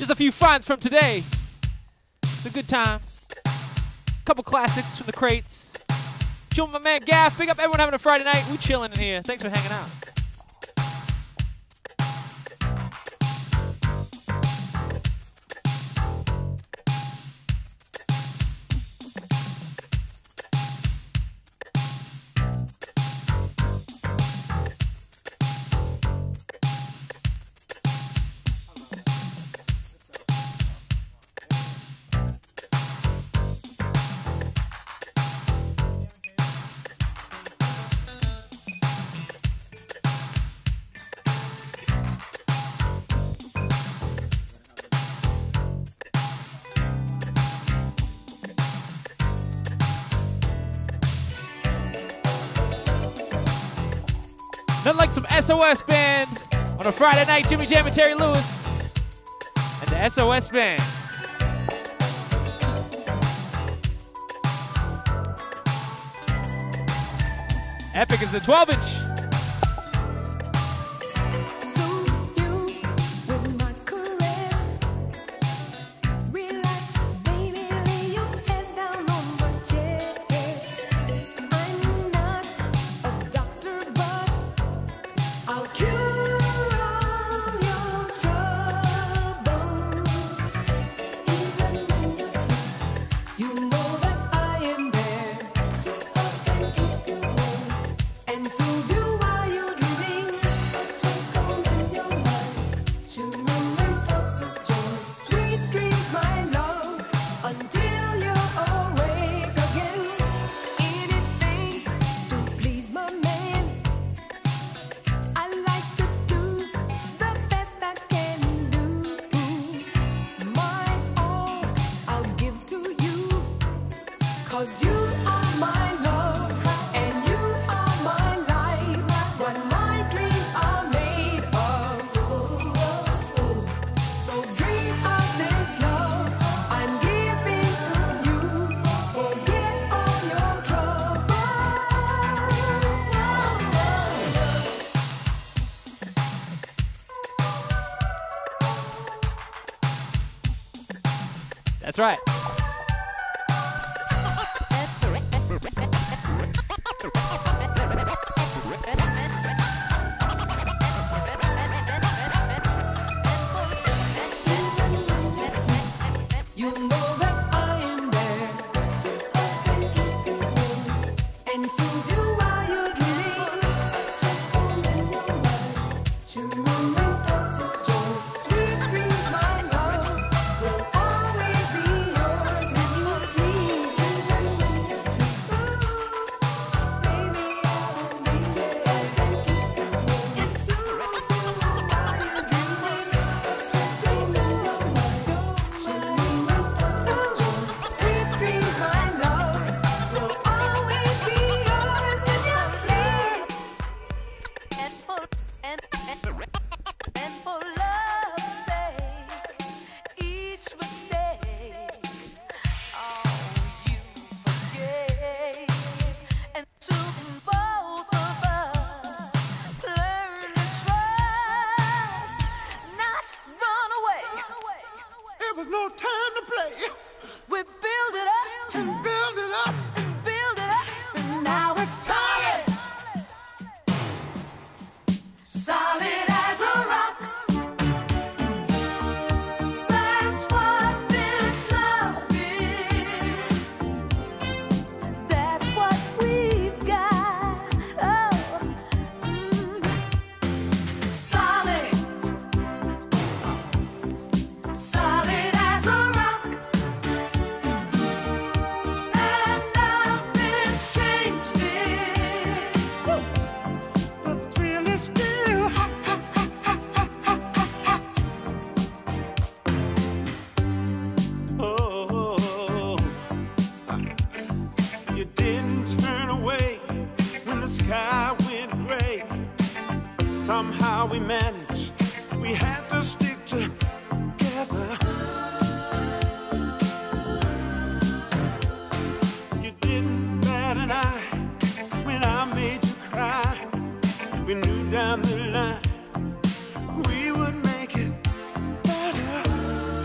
Just a few finds from today. Some good times. Couple classics from the crates. Chill with my man Gaff. Big up everyone having a Friday night. We chilling in here. Thanks for hanging out. Nothing like some SOS Band on a Friday night. Jimmy Jam and Terry Lewis and the SOS Band. Epic is the 12-inch. That's right. Somehow we managed, we had to stick together. You didn't bat an eye when I made you cry. We knew down the line we would make it better.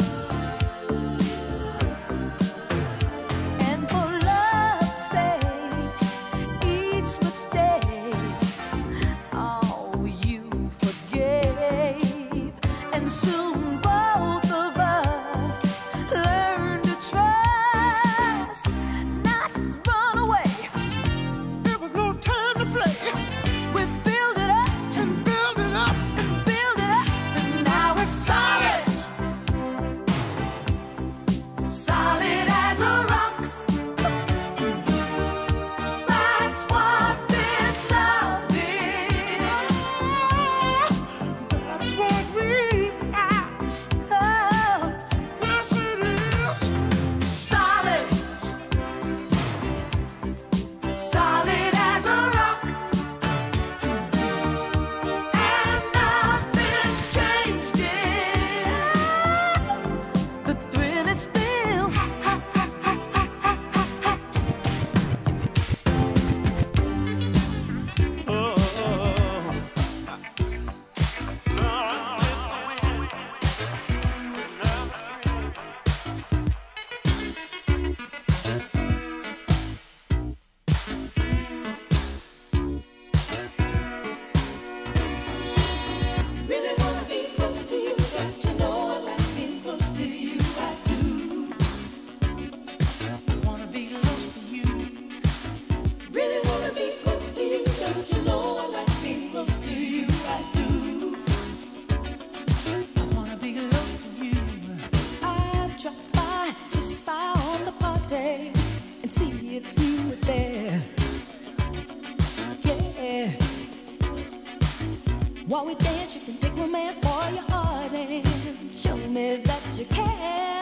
While we dance, you can take romance for your heart and show me that you care.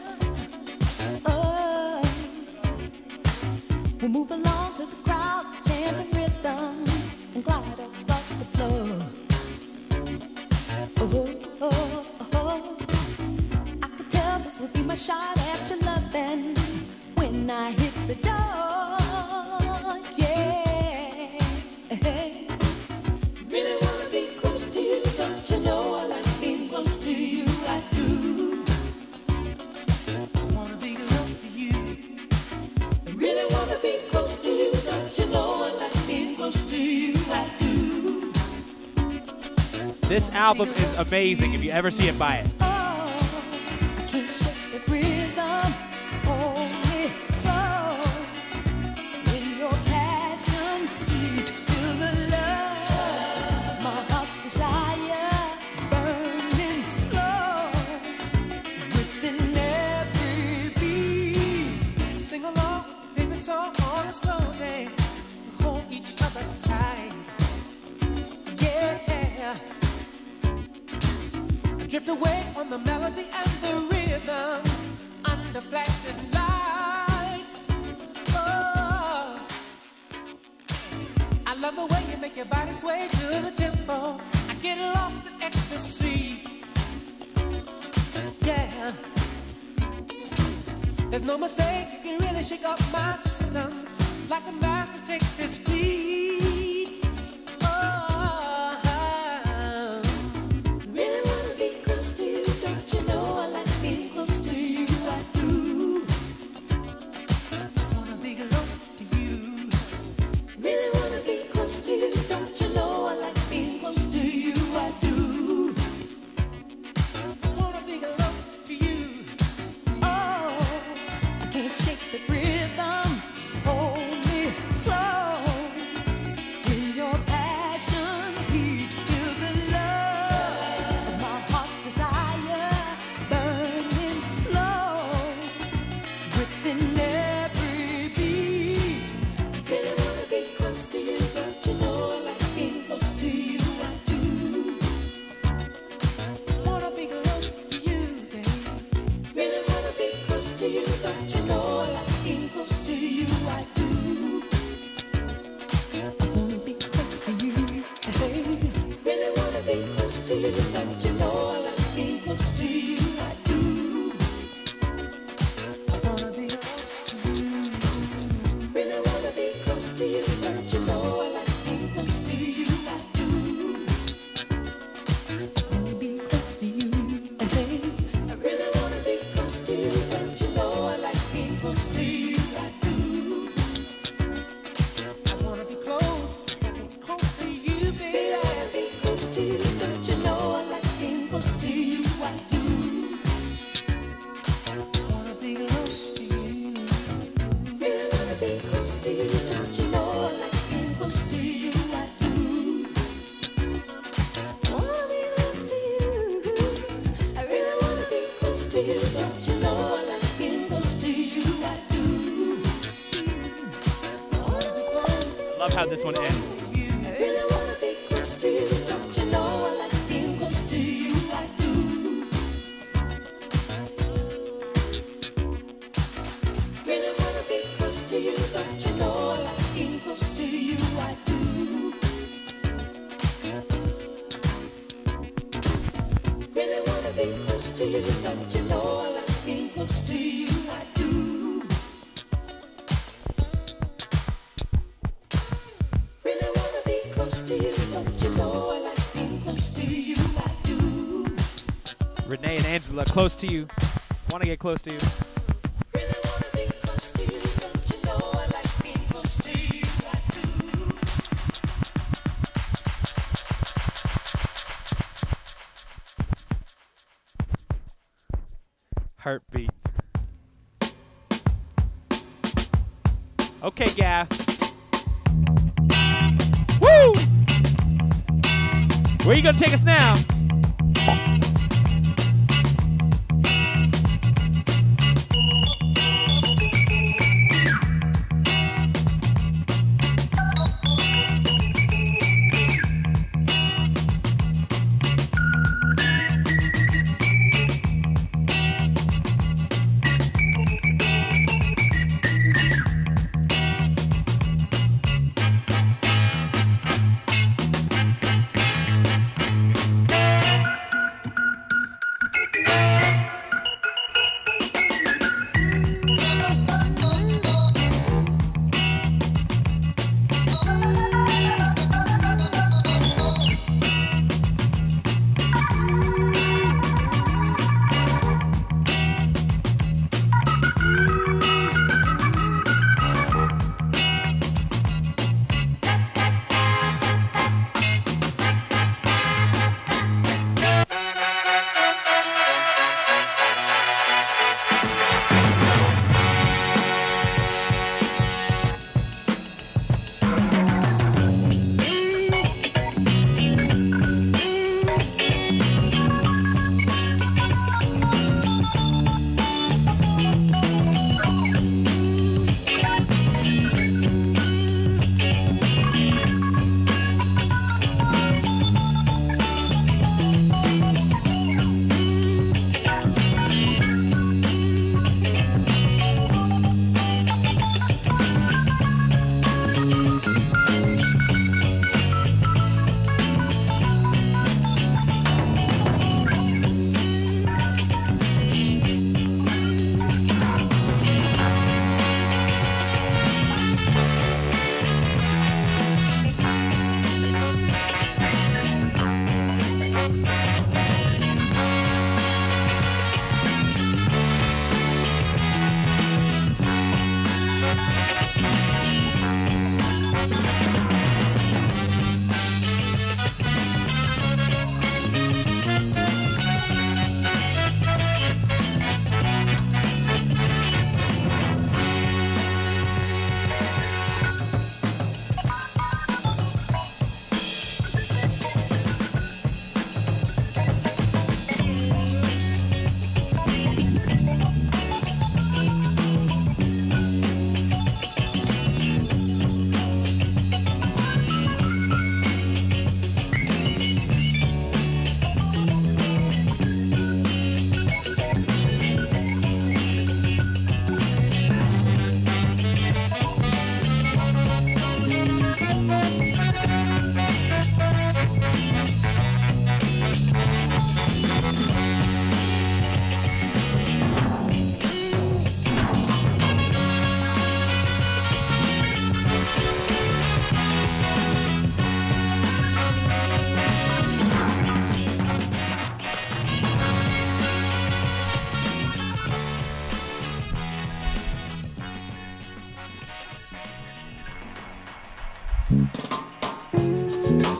Oh, we'll move along to the crowd's chanting rhythm and glide across the floor. Oh, oh, oh, I could tell this would be my shot at your loving when I hit the door. Yeah, really wanna be close to you, don't you know I like being close to you, I do. I wanna be close to you. I really wanna be close to you, don't you know I like being close to you, I do. This album is amazing. If you ever see it, buy it. Oh, I can't shake the rhythm, hold me close. When your passions heat, feel the love, my heart's desire, burning slow. Within every beat, Sing along, favorite song on a slow dance. We hold each other tight. Yeah. I drift away on the melody and the rhythm under flashing lights. Oh, I love the way you make your body sway to the tempo. I get lost in ecstasy. Yeah. There's no mistake, you can really shake up my system like a master takes his fleet. Oh, really wanna be close to you, don't you know I like being close to you, I do. I wanna be close to you. Really wanna be close to you, don't you know I like being close to you, I do. I wanna be close to you. Oh, I can't shake the rhythm, hold me close. In your passions heat, feel the love of my heart's desire, burning slow. Within every beat, really wanna be close to you, don't you know I like being close to you, I do. I wanna be close to you, baby. Really wanna be close to you, don't you know I like being close to you, I do. I wanna be close to you, hey. Really wanna be close to you, don't you know I like being close to you, I do. I wanna be close to you. Really wanna be close to you, don't you know I like being close to you, I do. I wanna be close to you, hey. I really wanna be close to you, don't you know I like being close to you, I do. I wanna be close to you, Really baby. wanna be close to you, don't you know I like being close to you, I do. I wanna be close to you. Really wanna be close to you, don't you know I like being close to you, I do. Wanna be close to you. I really wanna be close to you, don't you know I like being close to you, I do. Wanna be close to you. Love how this one ends. I really wanna be close to you, don't you know I like being close to you, I do. Really wanna be close to you, don't you know I like being close to you, I do. Really wanna be close to you, don't you know I like being close to you, I do. Really wanna be close to you, don't you know I like being close to you, I do. Renee and Angela, close to you. Want to get close to you. Really wanna be close to you, don't you know I like being close to you, I do. Heartbeat. Okay, Gaff. Woo! Where you gonna take us now?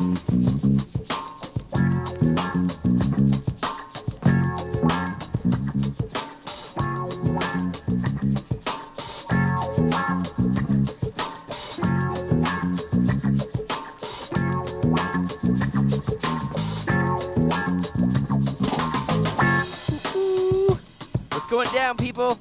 What's going down, people?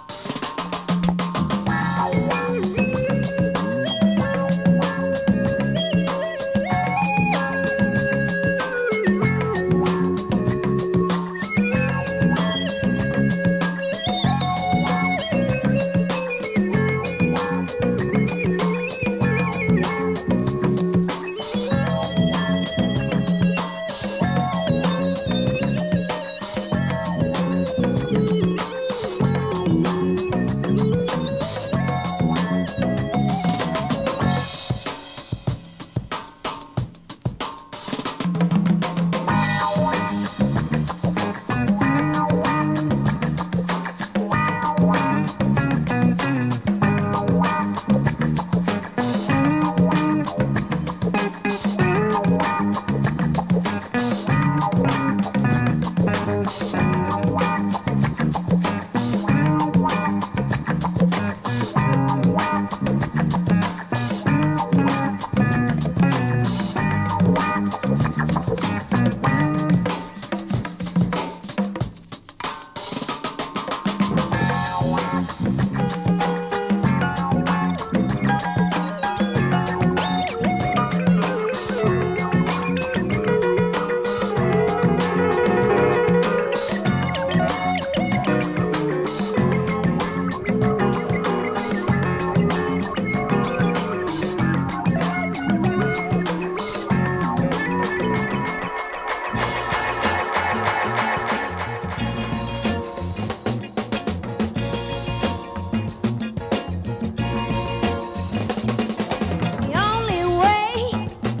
The only way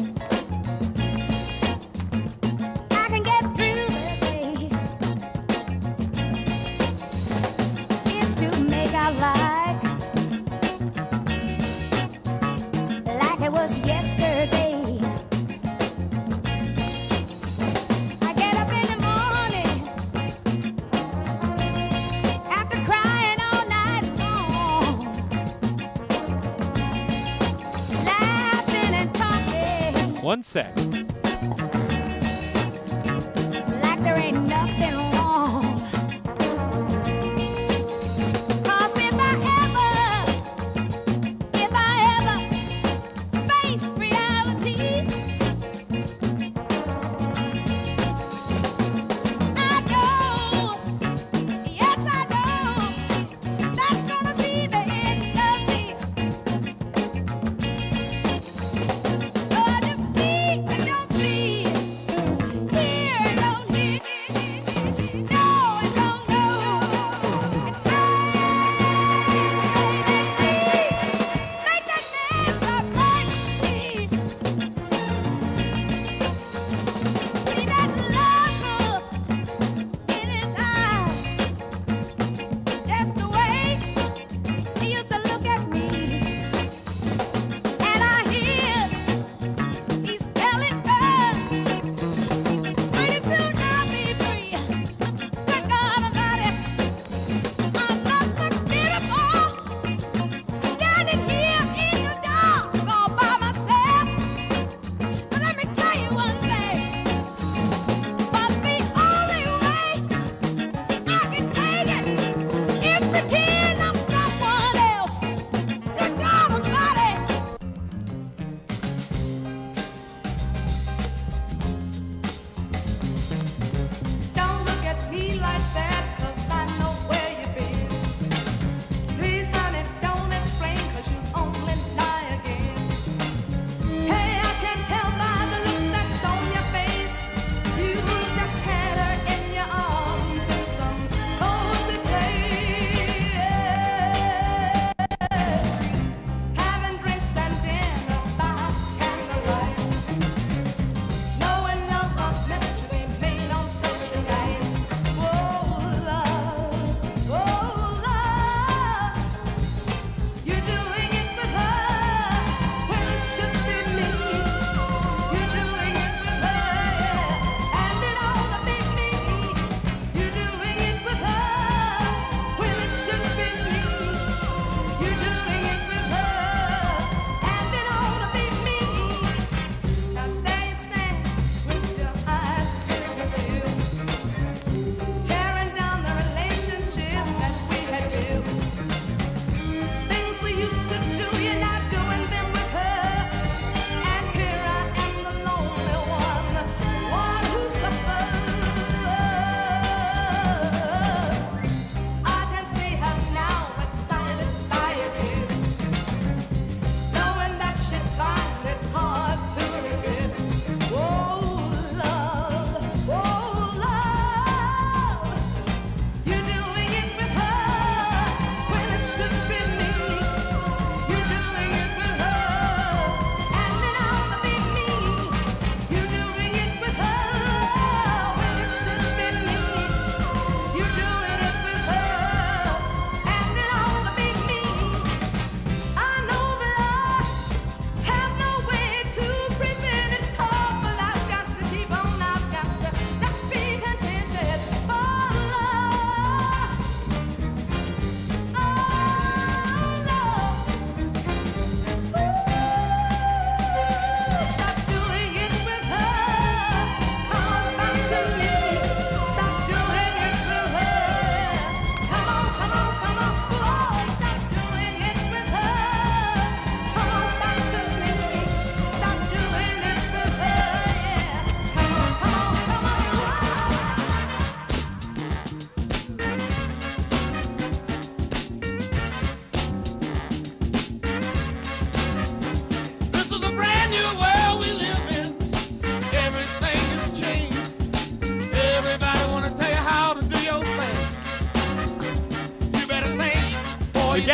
I can get through the day is to make our life like it was yesterday. I get up in the morning after crying all night long, laughing and talking 1 sec. like there ain't nothing wrong. 'Cause if I ever face reality, I know, yes I know, that's gonna be the end of me. So I just see and don't see.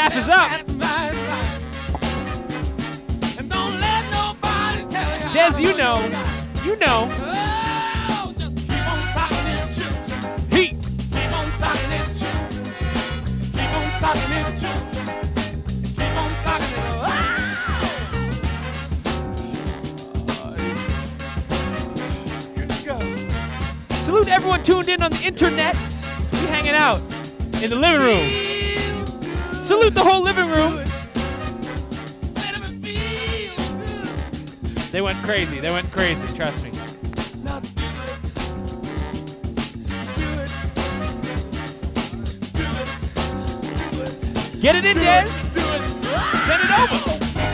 Gaff is up. Des, you know. You know. Heat. Salute everyone tuned in on the internet. We hanging out in the living room. Salute the whole living room. They went crazy. They went crazy. Trust me. Get it in, Des. Send it over.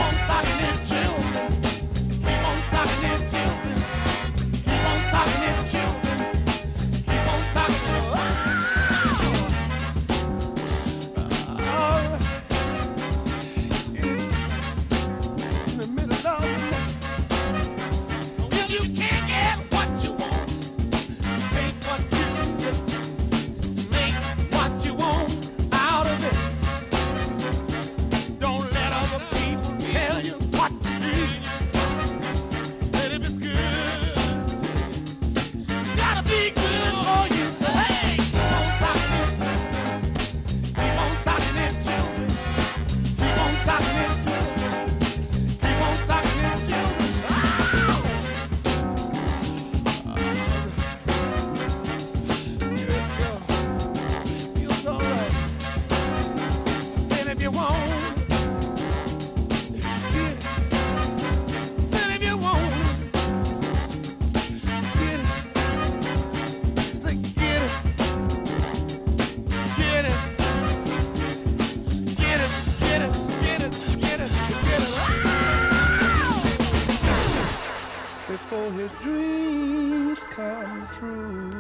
Before his dreams come true.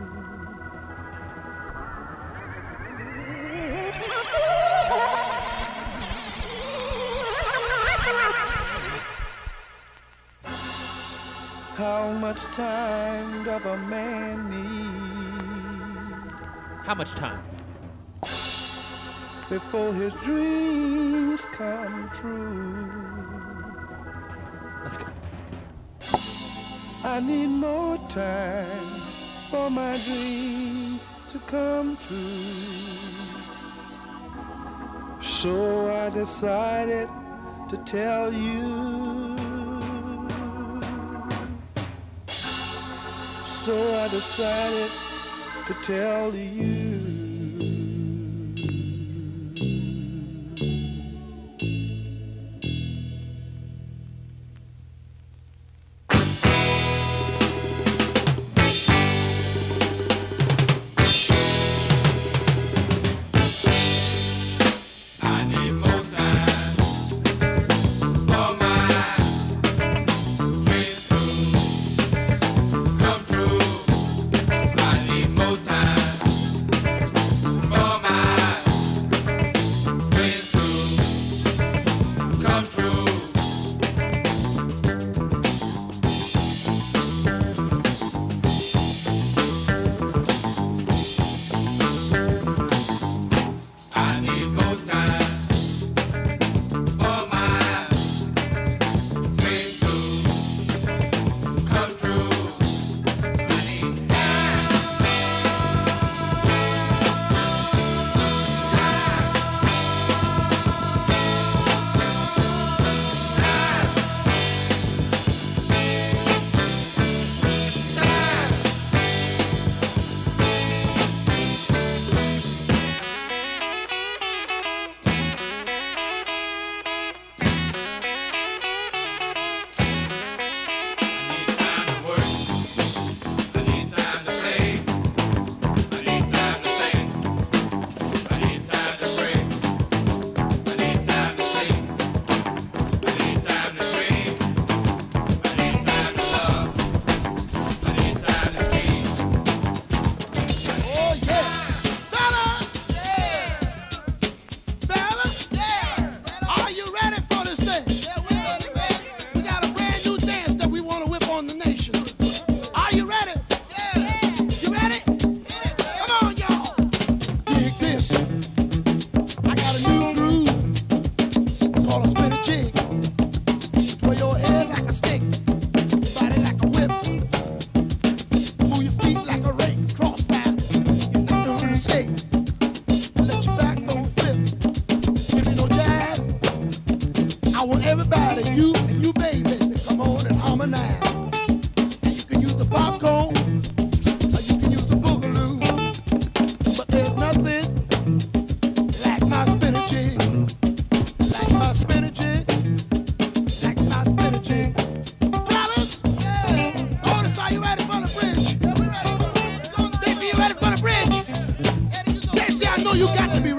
How much time does a man need How much time? before his dreams come true? Let's go. I need more time for my dream to come true. So I decided to tell you. So I decided to tell you.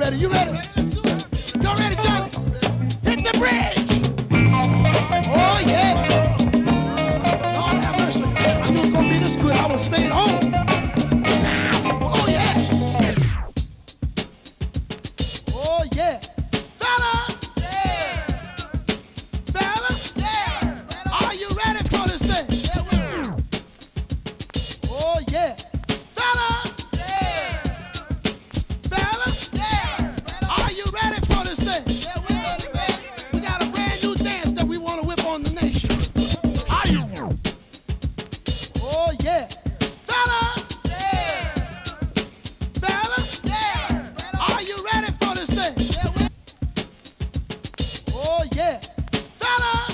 ready? You ready? Y'all ready, Johnny? Hit the bridge! Oh, yeah! Lord have mercy. I knew it was gonna be this good. I was staying home. Oh, yeah! Oh, yeah! Fellas! Fellas! Are you ready for this thing? Oh, yeah! Fellas! Fellas! Are you ready for this thing? We got a brand new dance that we want to whip on the nation. Are you? Oh, yeah! Fellas! Fellas! Are you ready for this thing? Oh, yeah! Fellas!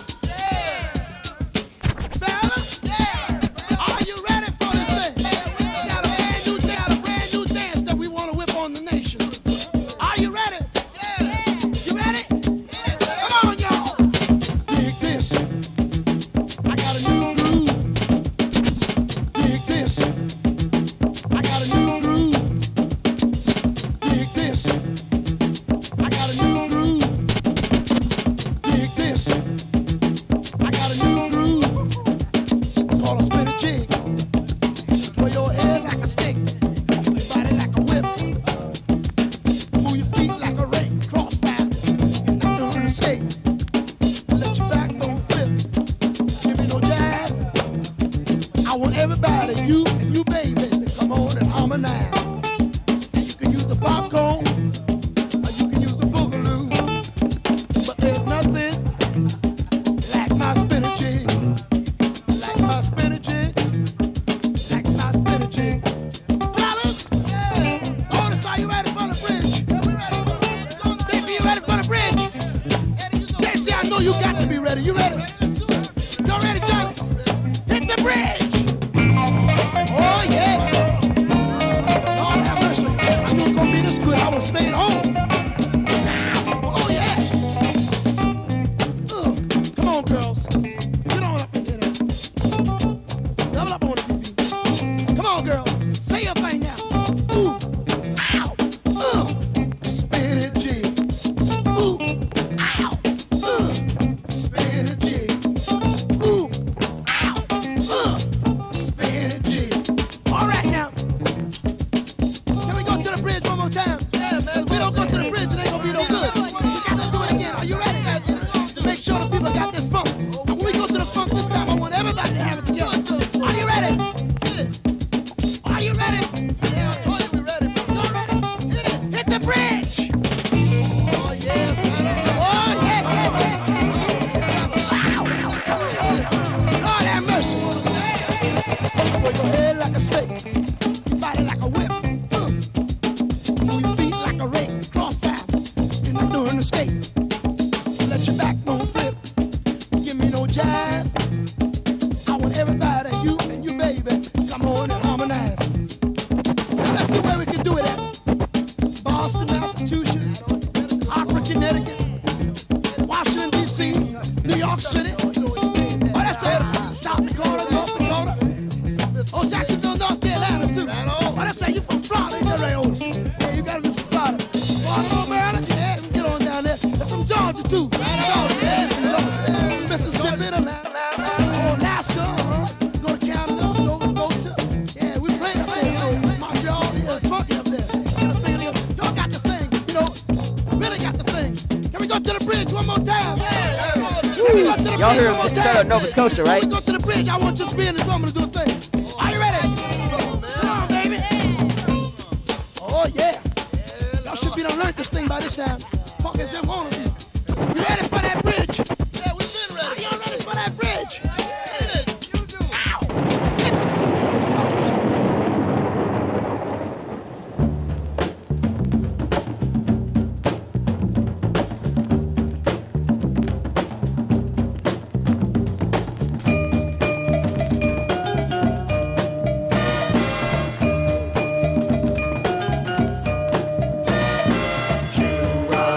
Fellas! Are you ready for this thing? We got a brand new dance that we want to whip on the nation. Are you ready? You ready? Come on, y'all! Dig this. I got a new groove. Dig this. I got a new groove. Dig this. I got a new groove. Dig this. I got a new groove. Call a spin a jig. Throw your head like a stick. Your body like a whip. Move your feet like a rake. Crossfire. And not doing a skate. Let your backbone flip. Give me no jive. I want everybody, you and you baby, to come on and harmonize. And you can use the popcorn, or you can use the boogaloo. But there's nothing like my spinach jig. Like my spinach jig. Like my spinach jig. Fellas, Otis, are you ready for the bridge? Baby, you ready for the bridge? Jesse, I know you got to be ready. You ready? Y'all ready, Johnny? Hit the bridge! Oh, yeah! Lord have mercy. I knew it was gonna be this good. I was staying home. Oh, yeah! Come on, girls. Get on up in here. Double up on it, baby. Come on, girls. Say your thing now. Ooh. Ow. Spin it, jig. Ooh. Ow. Spin it, jig. Ooh. Ow. Spin it, jig. All right, now. Can we go to the bridge one more time? Yeah, man. If we don't go to the bridge, it ain't gonna be no good. We got to do it again. Are you ready? To make sure the people got this funk. And when we go to the funk this time, I want everybody to have it together. Are you ready? Are you ready? Yeah, I told you we ready. Y'all ready? Hit it. Hit the bridge. Oh, yeah. Oh, yeah. Wow. Lord have mercy. Put your head like a snake. Your body like a whip. Move your feet like a rake. Crossfire. You're not doing the skate. Let your backbone flip. Give me no jive. I want everybody, you and you baby, come on and harmonize. Now let's see where we can do it at. Boston, Massachusetts, Hartford, Connecticut, Washington, D.C., New York City. Oh, that's it. South Dakota, North Dakota. Oh, Jacksonville, North Carolina, too. Oh, that's right. You from Florida, ain't that right, Otis? Yeah, you gotta be from Florida. Baltimore, Maryland, yeah, get on down there. There's some Georgia, too. Georgia, yeah, some Mississippi, oh, Alaska, go to Canada, Nova Scotia. Yeah, we play up there, Montreal, yeah, it's funky up there. Y'all got the thing, you know, really got the thing. Can we go to the bridge one more time? Yeah. Can we go to the Y'all bridge hear one more him time? shout out Nova Scotia, right? Can we go to the bridge? I want you to spin this woman to do a thing. Are you ready? Come on, baby. Oh, yeah. Y'all should be done learned this thing by this time. Funk as it wanna be. You ready for that bridge? Yeah, we've been ready. Are y'all ready for that bridge? Hit it. You do. Ow. You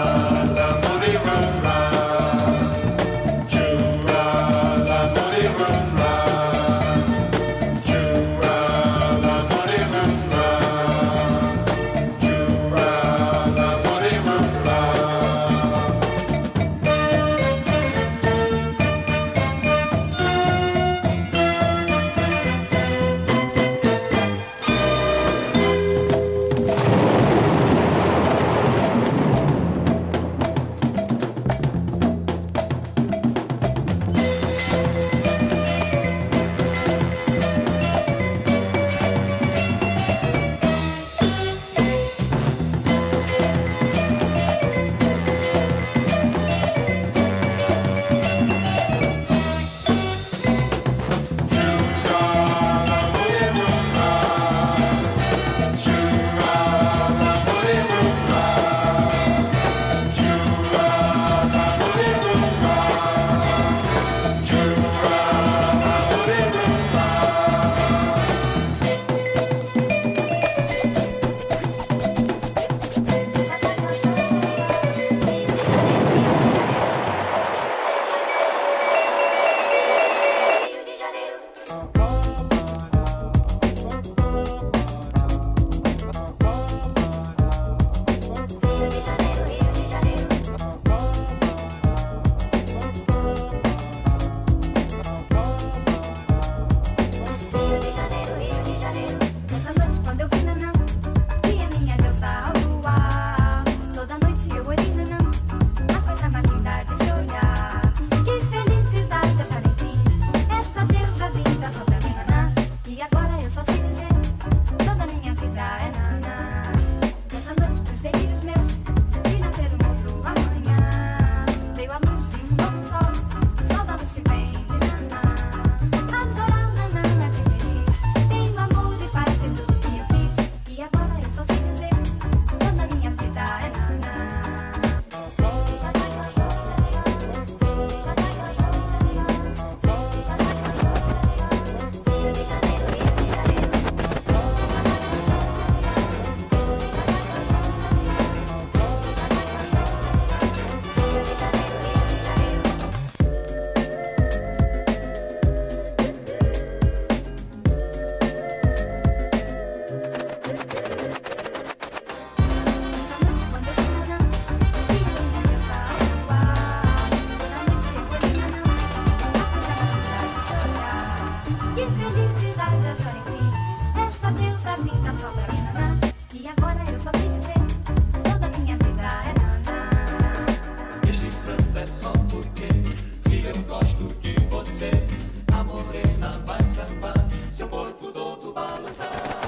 felicidade achar enfim esta deusa vinda só pra mim, naná. E agora eu só sei dizer, toda a minha vida é naná. Este samba é só porque eu gosto de você. A morena vai sambar, seu corpo todo balançar.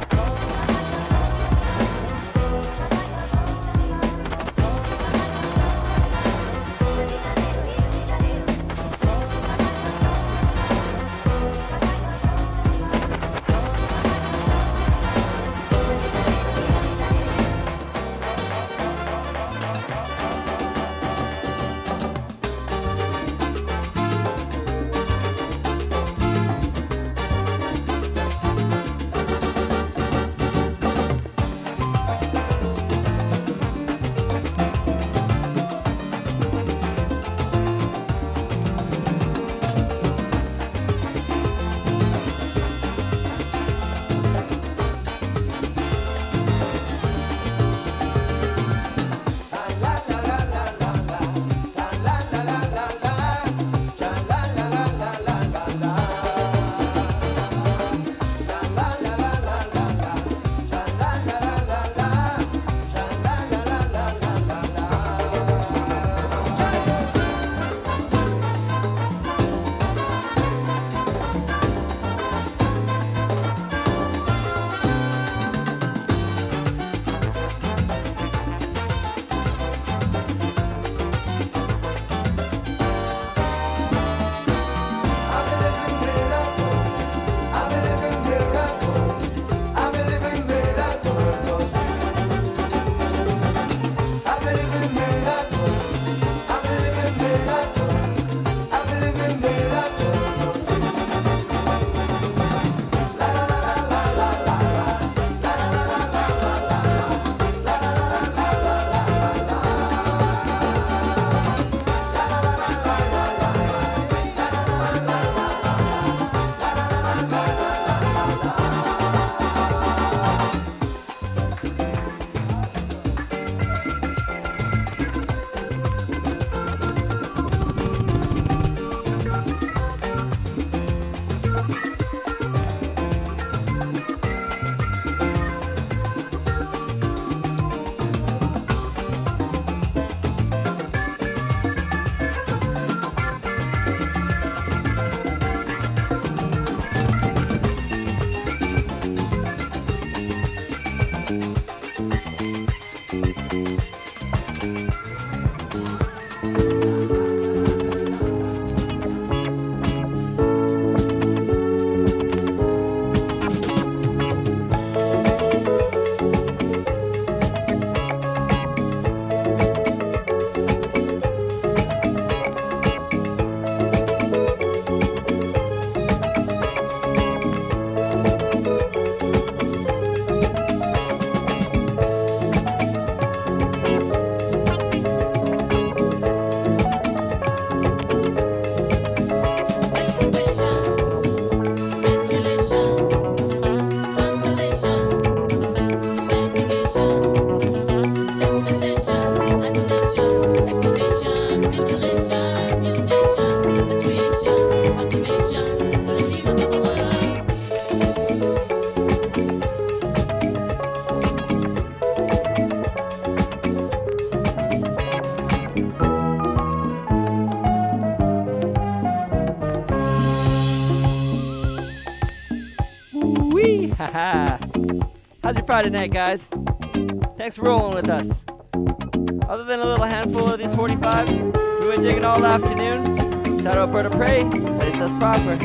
Haha. How's your Friday night, guys? Thanks for rolling with us. Other than a little handful of these 45s, we've been digging all afternoon. Shout out Bird of Prey, placed us proper.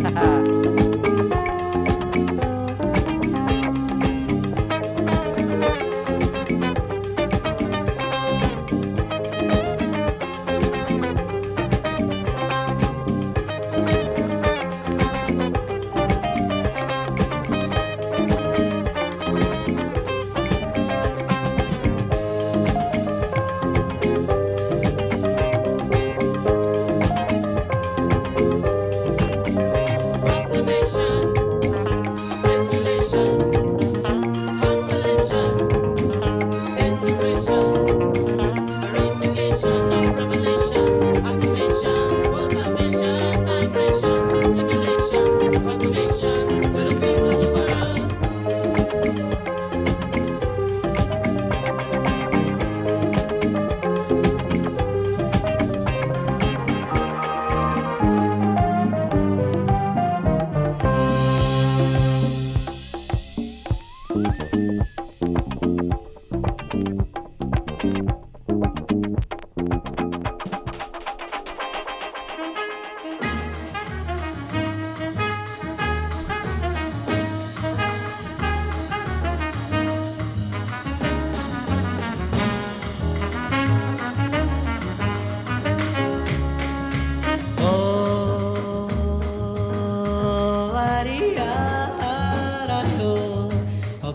Haha. Proclamation.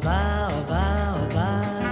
oba, oba, oba.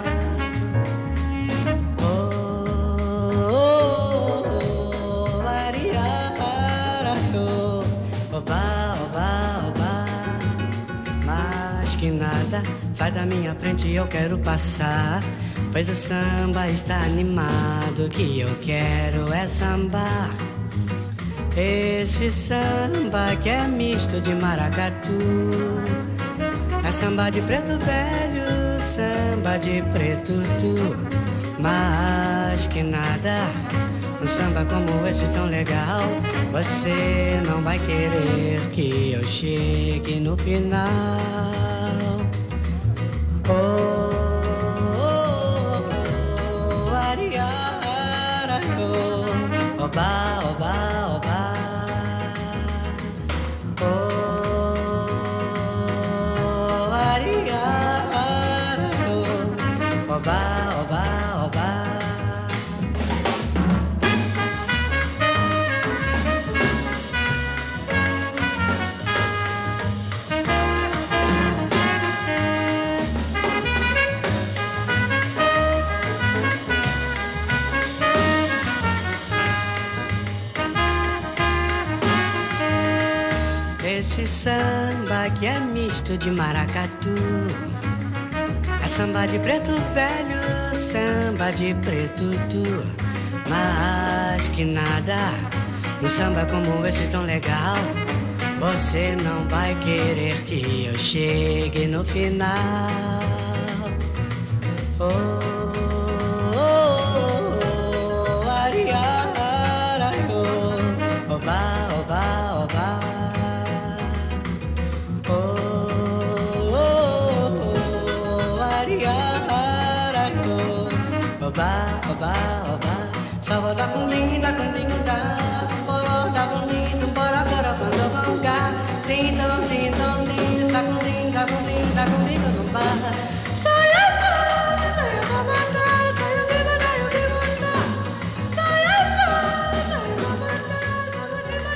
Oh, oh, oh, ariaraô. Oba, oba, oba. Mas que nada, sai da minha frente, eu quero passar. Pois o samba está animado, o que eu quero é sambar. Esse samba que é misto de maracatu. É samba de preto velho, samba de preto tu. Mas que nada, um samba como esse tão legal. Você não vai querer que eu chegue no final. Oh, oh, oh, ariara, oh, oba, oba, oba. Oh, ariara, oh, oba, oba, oba. Esse samba que é misto de maracatu. É samba de preto velho, samba de preto tu. Mas que nada, um samba como esse tão legal. Você não vai querer que eu chegue no final. Oh, oh, oh, ariara, oh, oba, oba, oba. Oba, oba, oba. Sava da cundim, da, bora da cundim, bora, bora, quando vonga. Tim, dom, din, sa cundim, da cundim, do ba. Saya ba, saya ba, saya viva, saya viva. Saya ba, saya ba, saya viva,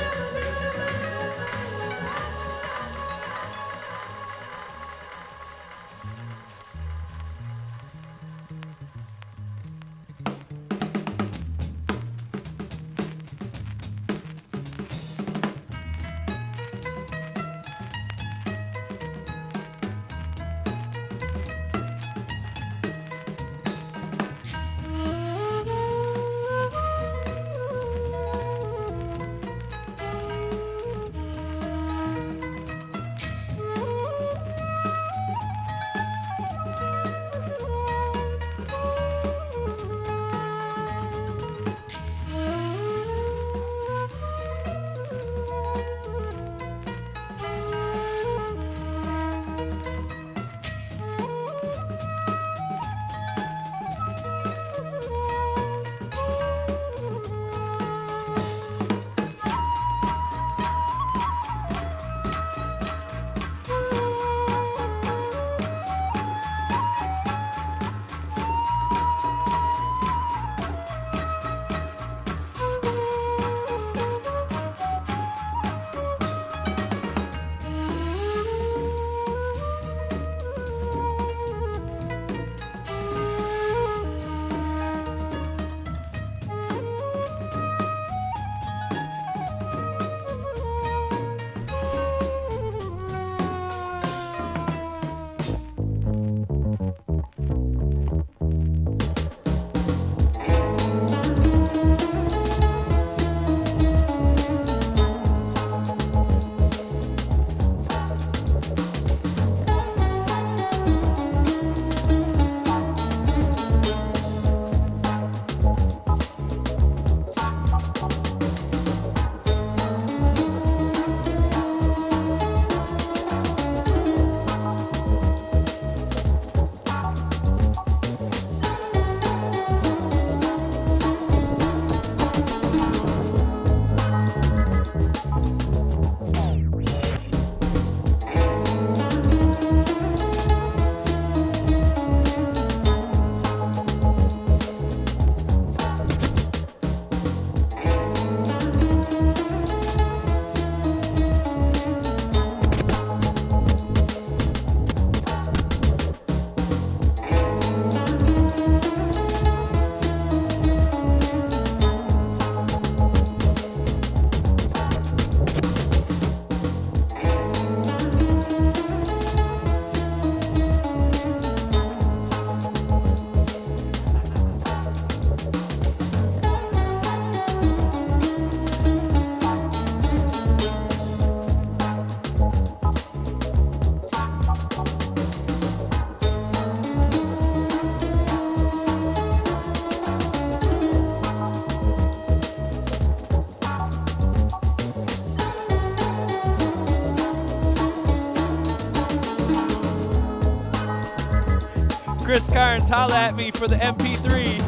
Chris Carnes, holla at me for the MP3.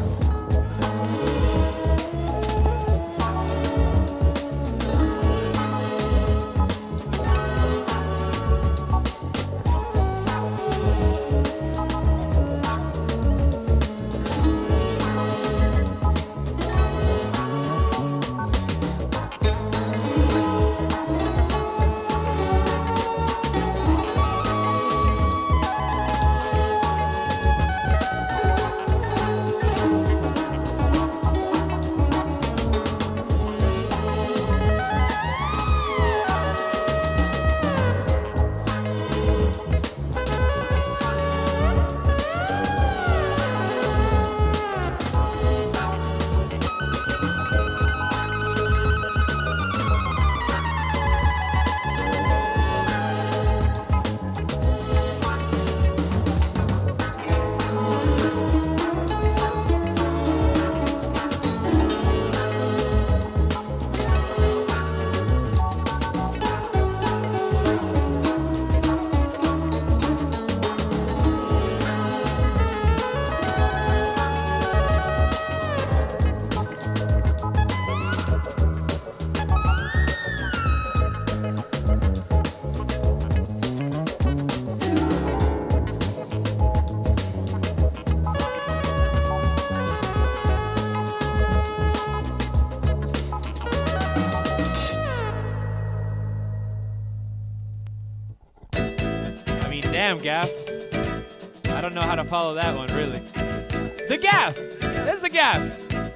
Damn, Gaff. I don't know how to follow that one, really. The Gaff! There's the Gaff!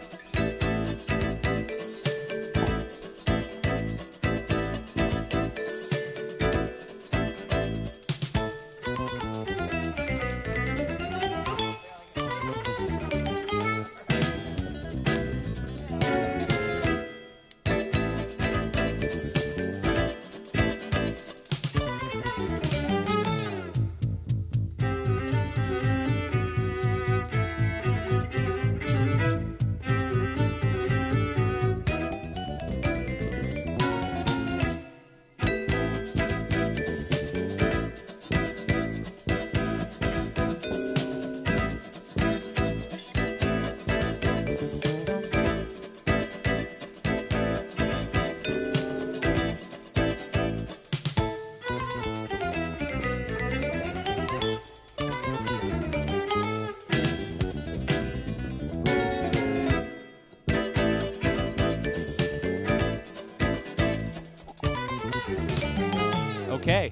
Okay.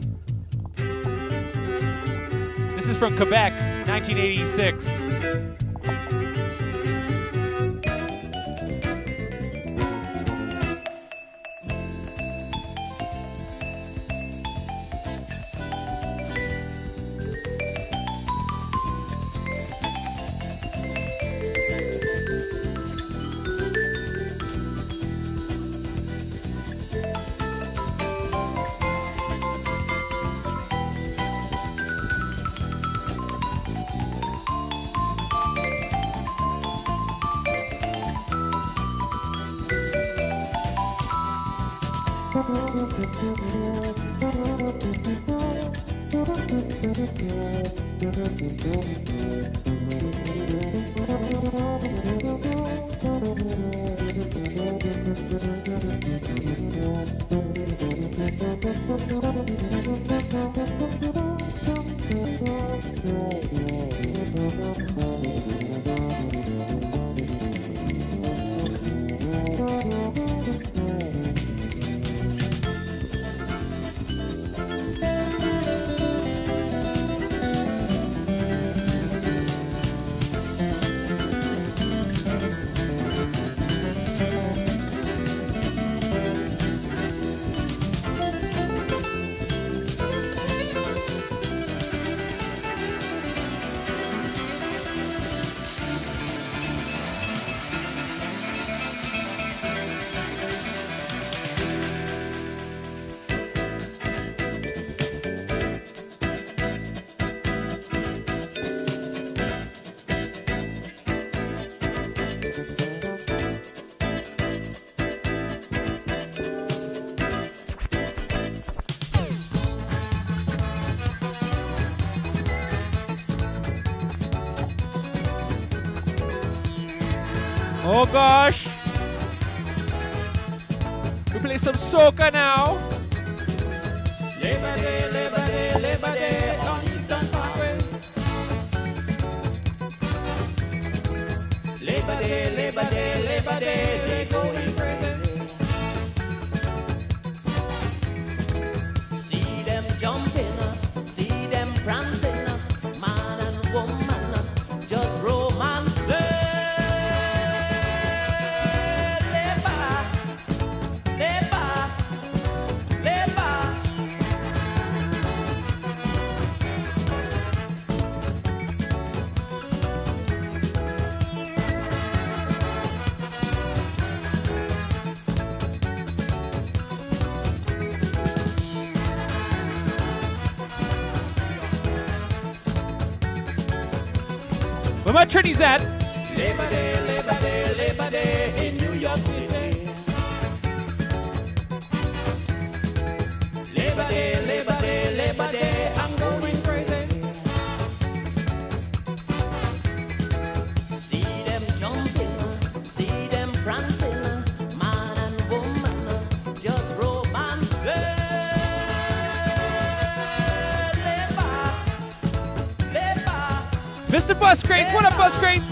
This is from Quebec, 1986. Oh gosh. We play some soca now. Labor Day on Eastern Parkway. Labor Day, they going crazy. See them jumping, see them prancing, man and woman, just romance. Where my Trinity's at? Labor Day in New York City. Labor Day, I'm going crazy. See them jumping, see them prancing, man and woman, just romance. Mr. Bus Crates, what up, Bus Crates?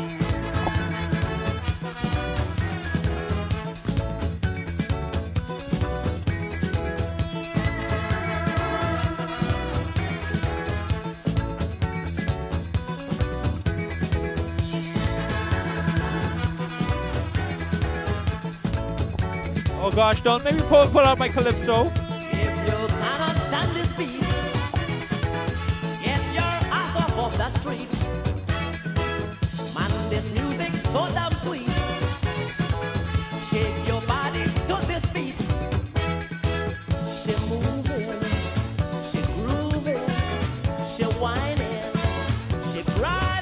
Oh gosh, don't make me pull out my calypso. If you cannot stand this beat, get your ass off the street. Man, this music so damn sweet. Shake your body to this beat. She moving, she grooving, she whining, she grinding.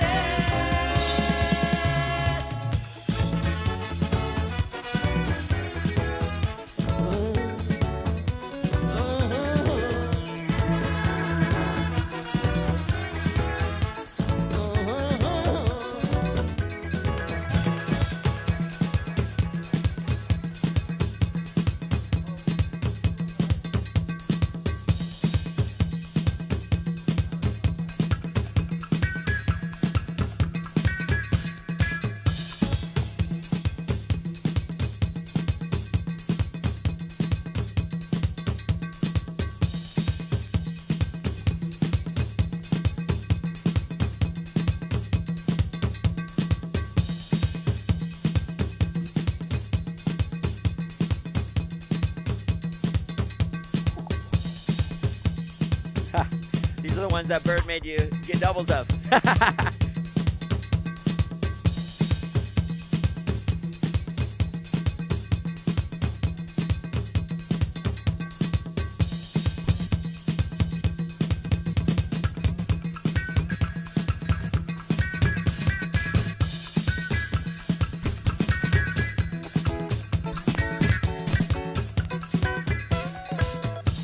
These are the ones that Bird made you get doubles of.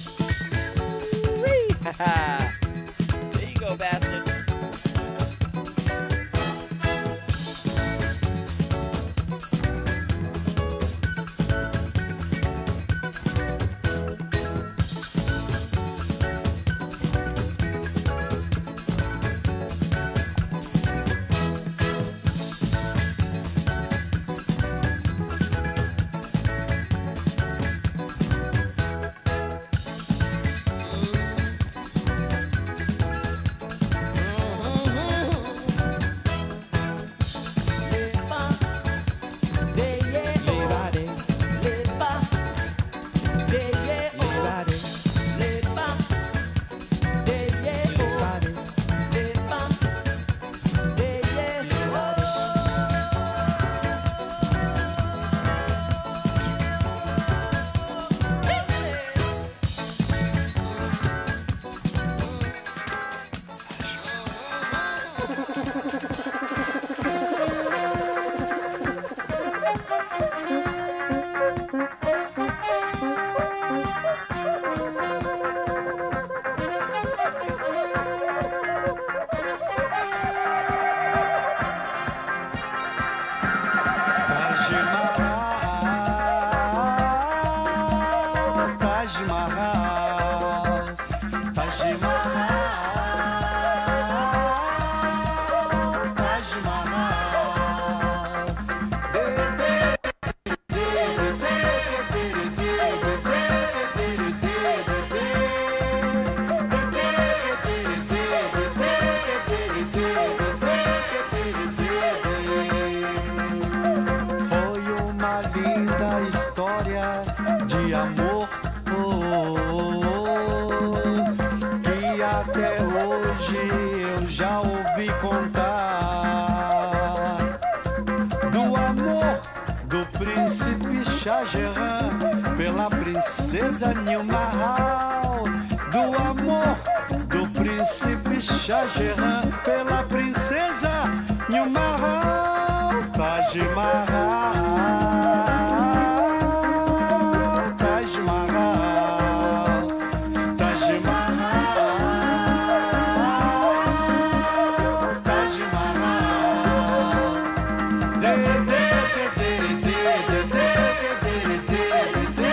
There you go, bastard. hoje eu já ouvi contar do amor do príncipe Shah Jahan pela princesa Nilmahal, do amor do príncipe Shah Jahan pela princesa Nilmahal, Taj Mahal, Taj Mahal, Taj Mahal, Taj Mahal. De de de de de de de de de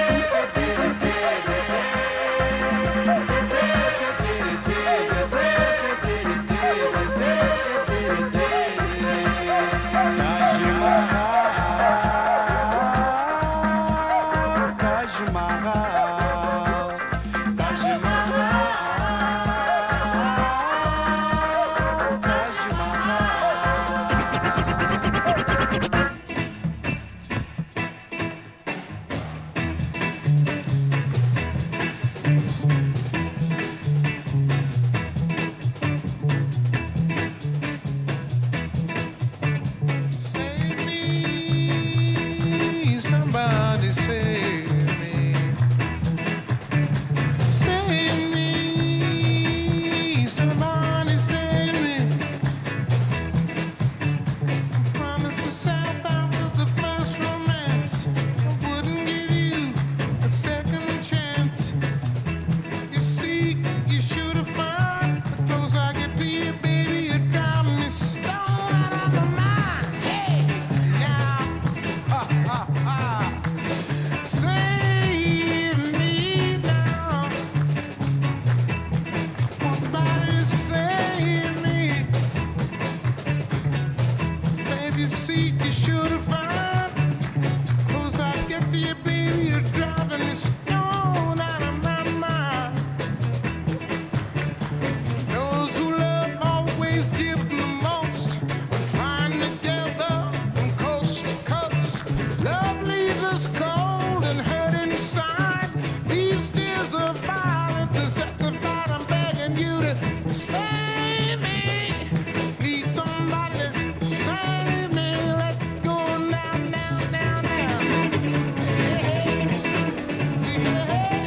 Somebody save me. Save me. Somebody save me. Promise myself after the first romance I wouldn't give you a second chance. You see, you should have found the close I get to you, baby. You drive me stone out of my mind. Hey, now. Save me now. Somebody save me. Save your seat, you should have found. Close I get to you, baby, you're driving me stone out of my mind. Those who love always give the most. We're trying together from coast to coast. Love leaves us cold and hurt inside. These tears are violent, dissatisfied. I'm begging you to save me. Need somebody to save me. Let's go now, now, now, now. Hey, hey,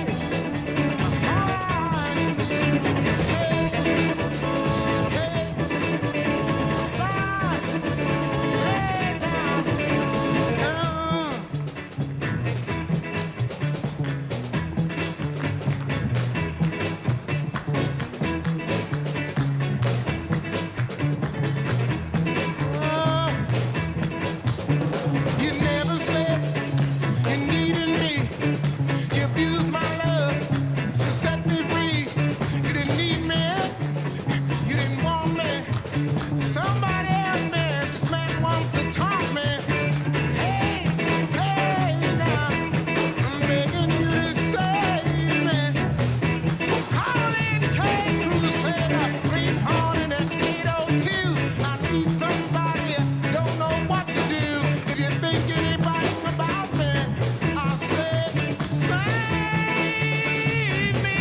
you never said you needed me. You abused my love, so set me free. You didn't need me, you didn't want me. Somebody else, man, this man wants to talk me. Hey, hey, now, I'm begging you to save me. Howling King Crusader, Green Hornet and 802. I need somebody, don't know what to do. If you think anything about me, I said, save me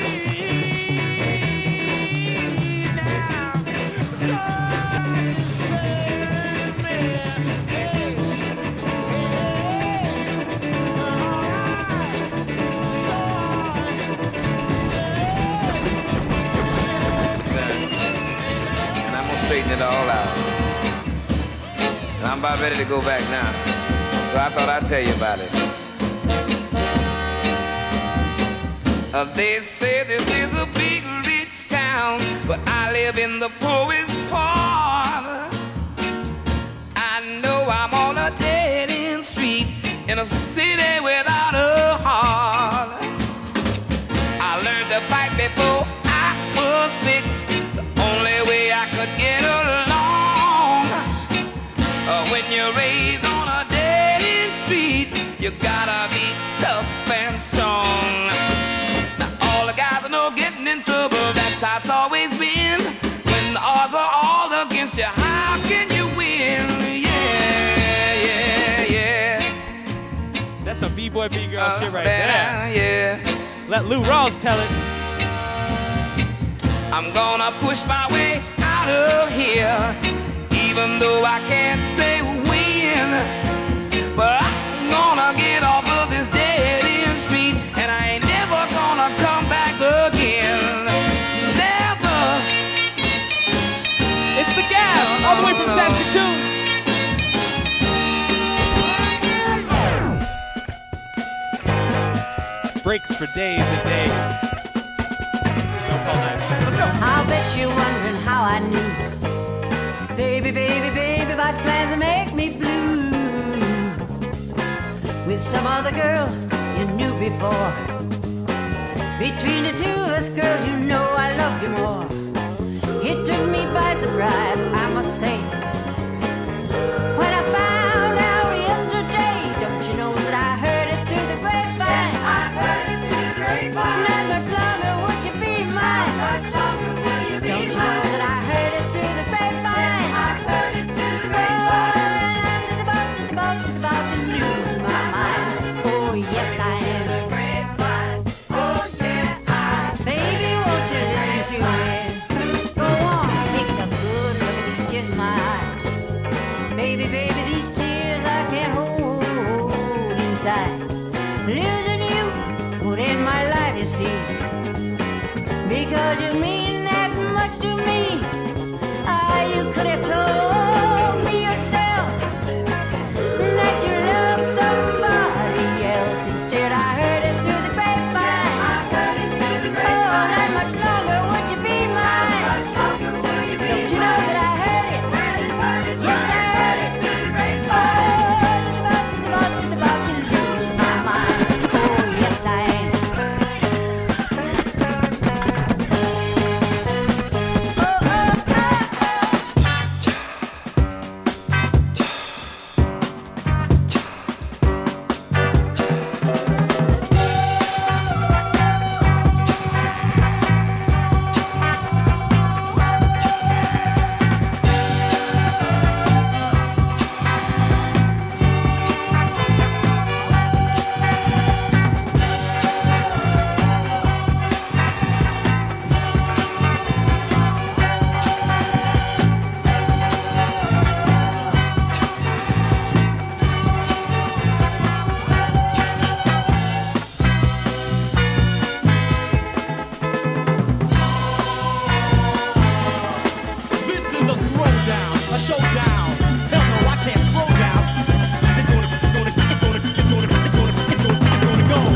now. Somebody save me. Hey, And I'm gonna straighten it all out. And I'm about ready to go back now. So I thought I'd tell you about it. They say this is a big rich town, but I live in the poorest part. I know I'm on a dead-end street in a city without a heart. I learned to fight before I was 6. The only way I could get along. When you're raised on a dead-end street, you gotta be tough and strong. Now all the guys I know getting in trouble, that's how it's always been. When the odds are all against you, how can you win? Yeah, yeah, yeah. That's some B-boy, B-girl shit right there. Yeah. Let Lou Rawls tell it. I'm gonna push my way out of here, even though I can't say when. But I'm gonna get off of this dead-end street, and I ain't never gonna come back again. Never. It's the Gaff, all the way from Saskatoon. Breaks for days and days. Don't call nights. Let's go. I'll bet you're wondering how I knew. Baby, baby, baby, about plans to make me blue. With some other girl you knew before. Between the two of us, girls, you know I love you more. It took me by surprise, I must say. When I found out yesterday, don't you know that I heard it through the grapevine? I heard it through the grapevine. Not much longer would you be mine? Not much longer will you be mine? Don't you know that I heard it through the grapevine? I heard it through the grapevine. Oh, I'm just about to lose my mind. Oh, yes, I am. The grapevine. Oh, yeah, baby, won't you listen to me? Go on, take a good look at these tears in my eyes. Baby, baby, these tears I can't hold inside. Losing you would end my life, you see. Because you mean that much to me. You could have told me yourself that you love somebody else. Instead, I heard it through the grapevine. I heard it through the grapevine. Oh, not much longer would you be mine? Not much longer will you be mine? Don't you know that I heard it? Yes, I heard it through the grapevine. Oh, just about to lose my mind. Oh, yes, I am. This is a throwdown, a showdown. Hell no, I can't slow down. It's gonna go.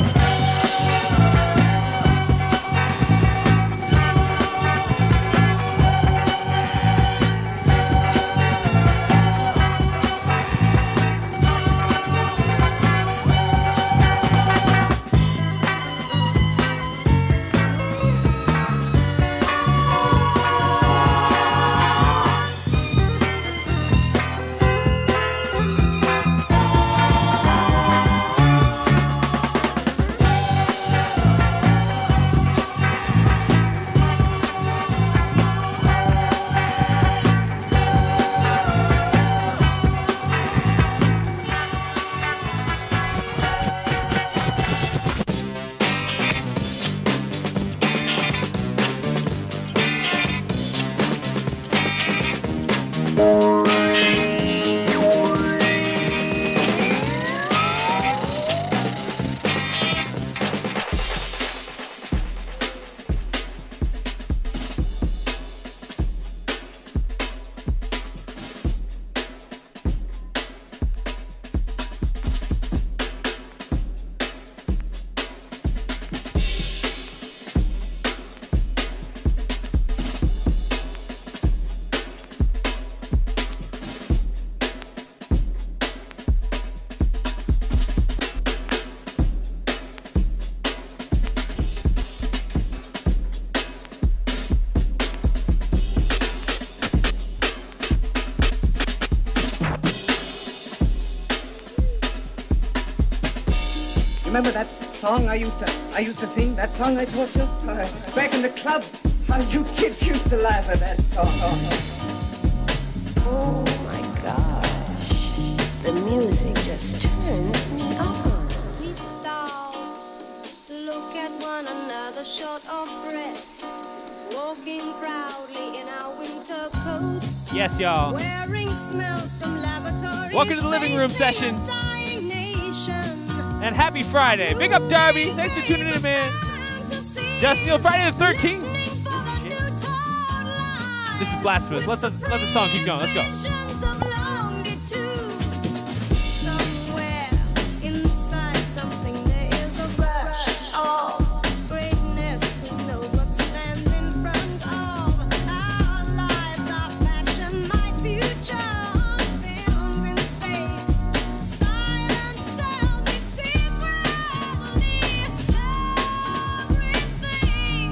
Remember that song I used to sing? That song I taught you? Back in the club, how you kids used to laugh at that song. Oh my gosh, the music just turns me on. We stop, look at one another short of breath. Whoa. walking proudly in our winter coats. Yes, y'all. Wearing smells from laboratories. Welcome to the living room session. Dying nation. And happy Friday. Big up, Darby. Thanks for tuning in, man. Just Neil, Friday the 13th. This is blasphemous. Let the song keep going. Let's go. Somewhere inside something there is a rush of greatness. Who knows what stands in front of our lives, our fashion, my future. On films in space, silence tells me secretly everything.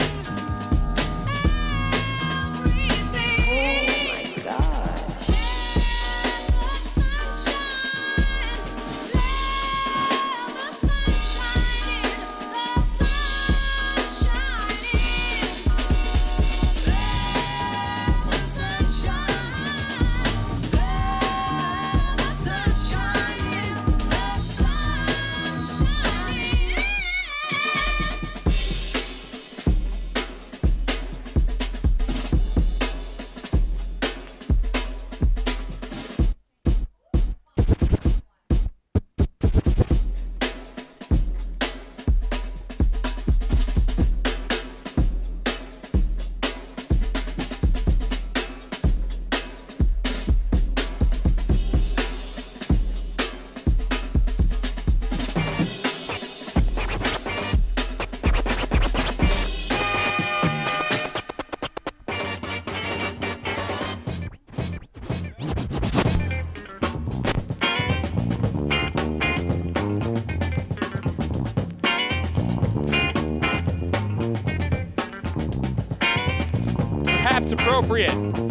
Perhaps appropriate.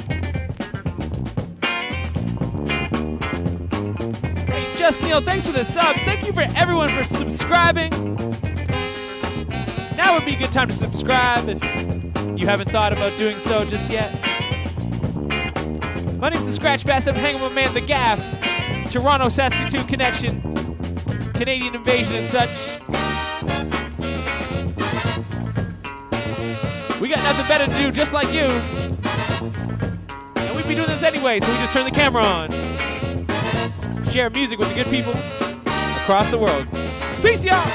Hey, Just Neil, thanks for the subs. Thank you for everyone for subscribing. Now would be a good time to subscribe if you haven't thought about doing so just yet. My name's the Scratch Bass. I'm hanging with my man, the Gaff. Toronto, Saskatoon connection. Canadian invasion and such. We got nothing better to do, just like you. And we'd be doing this anyway, so we just turn the camera on. Share music with the good people across the world. Peace, y'all!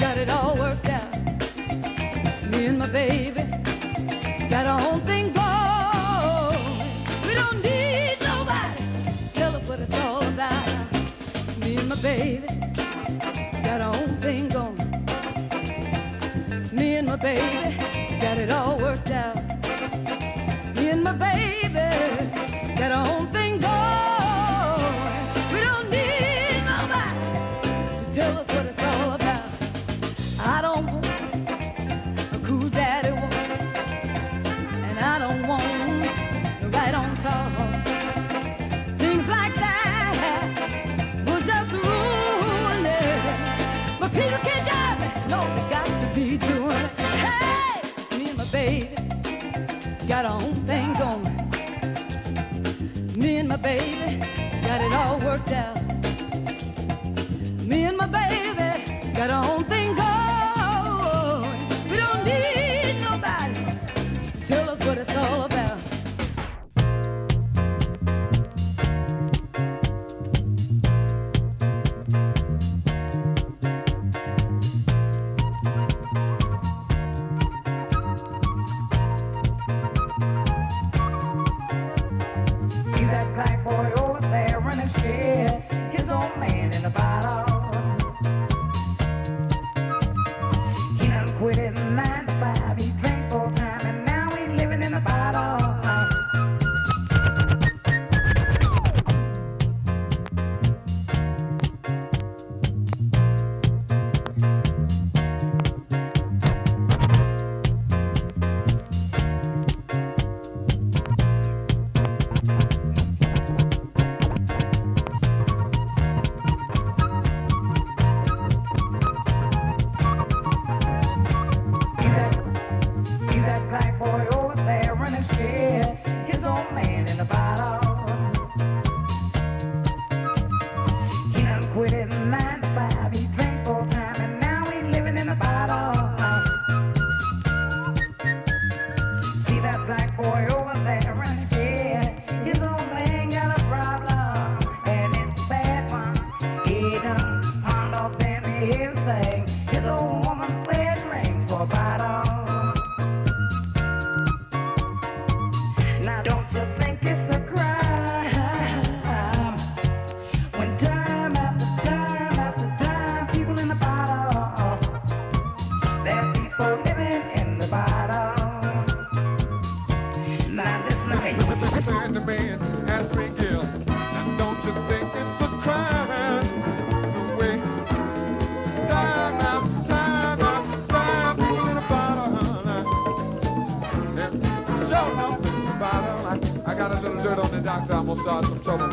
Baby, got our own thing going. baby got it all worked out. Me and my baby got our own thing going. We don't need nobody to tell us what it's all about. I don't want a cool daddy woman, and I don't want the right on top. Things like that will just ruin it. But people can't drive me. No, they got to be doing it. Hey, me and my baby got our own thing going. Me and my baby got it all worked out. Me and my baby got our own thing going. We don't need nobody to tell us what it's all about. See that black boy over there running scared. His old man in the bottle. He done quit it 9 to 5. He drinks full time and now he living in a bottle. See that black boy over there running scared. His old man in the bottle. He done quit it 9 to 5. He drinks full time and now he living in a bottle. See that black boy over there running scared. His old man got a problem and it's a bad one. He done pawned off damn everything. His old woman's wedding ring for a bottle. Now don't you think it's a crime when time after time after time people in the bottle, there's people living in the bottle. Now listen to me. Turn the man as we kill. Now don't you think it's a crime? The way time after time after time people in a bottle. Show up in the bottle. I got a little dirt on the doctor. I'm gonna start some trouble.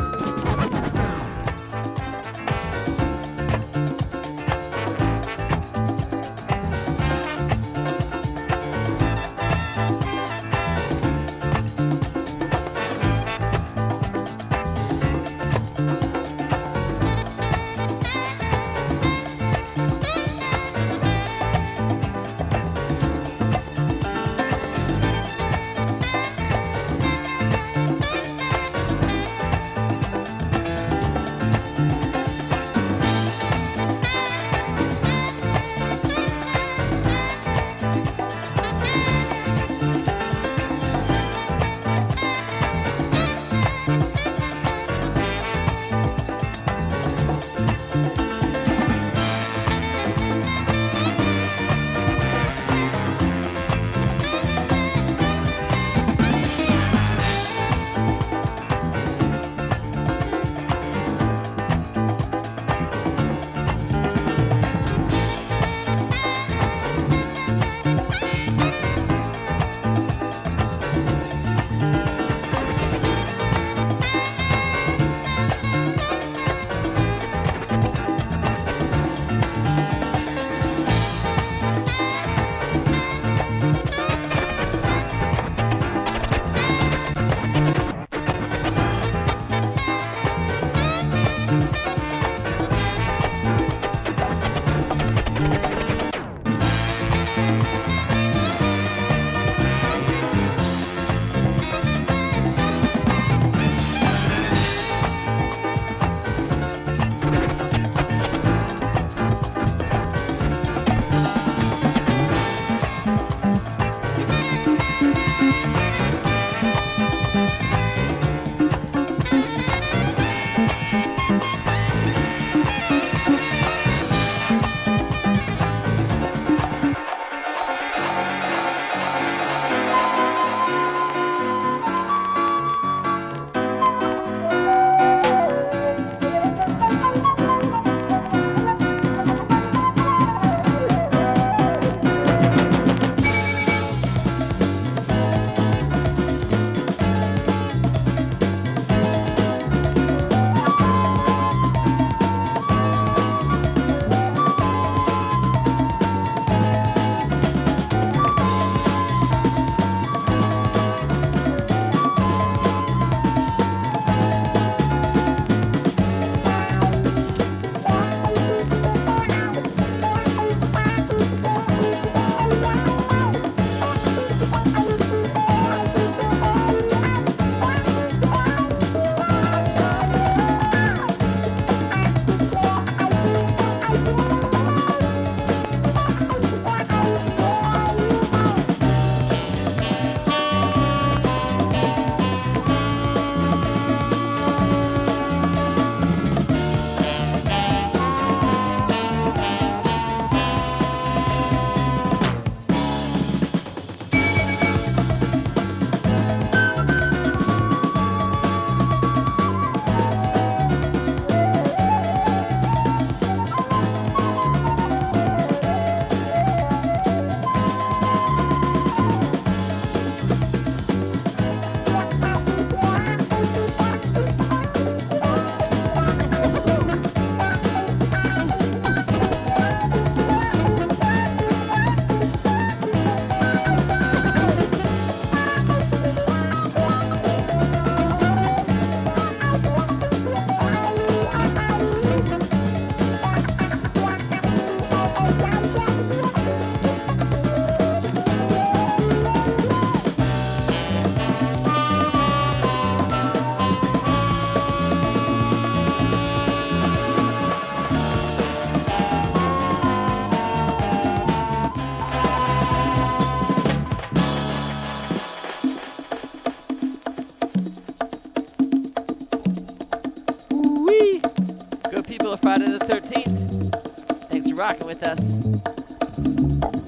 rocking with us.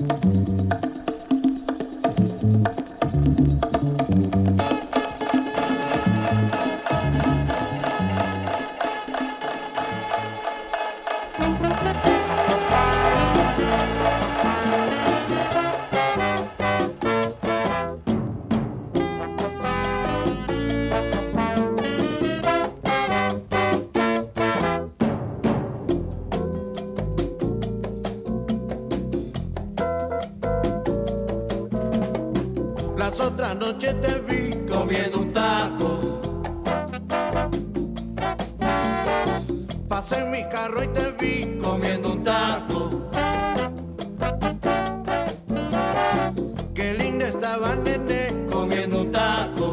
Las otras noches te vi comiendo un taco. Pasé en mi carro y te vi comiendo un taco. Qué linda estaba, nene, comiendo un taco.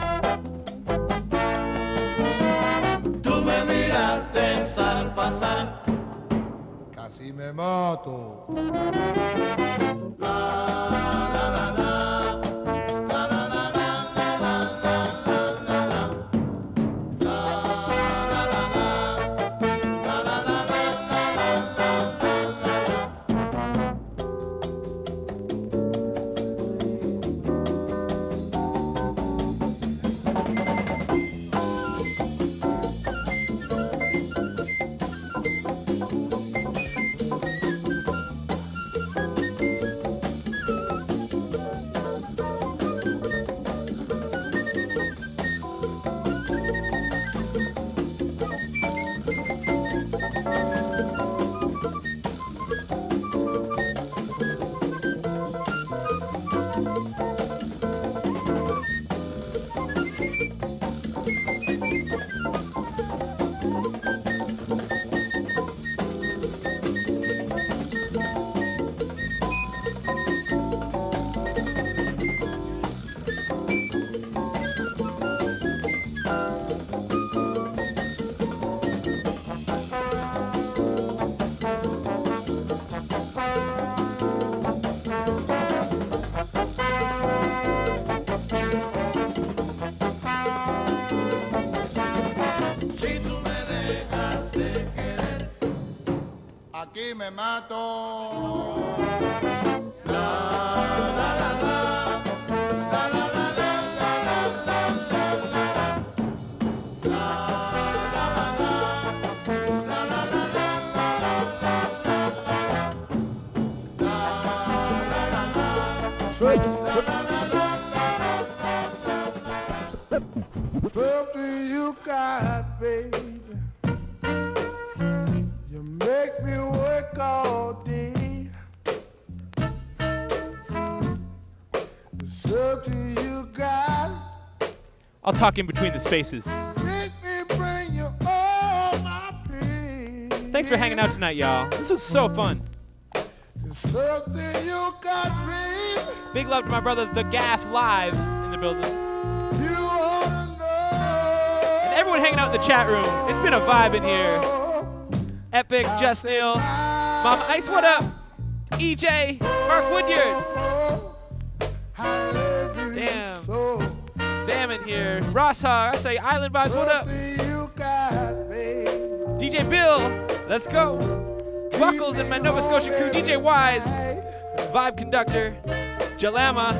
Tú me miraste al pasar, casi me mato. Aquí me mato. What do you got, baby? You make me work all day. So do you got? I'll talk in between the spaces. Make me bring you all my pain. Thanks for hanging out tonight, y'all. This was so fun. Something you got, baby. Big love to my brother, the Gaff, live in the building. You ought to know. And everyone hanging out in the chat room. It's been a vibe in here. Epic, Just Neil, Mama Ice, what up? EJ, Mark Woodyard. Damn. Famine here. Ross Hogg, I say Island Vibes, what up? DJ Bill, let's go. Buckles and my Nova Scotia crew, DJ Wise, Vibe Conductor, Jalama,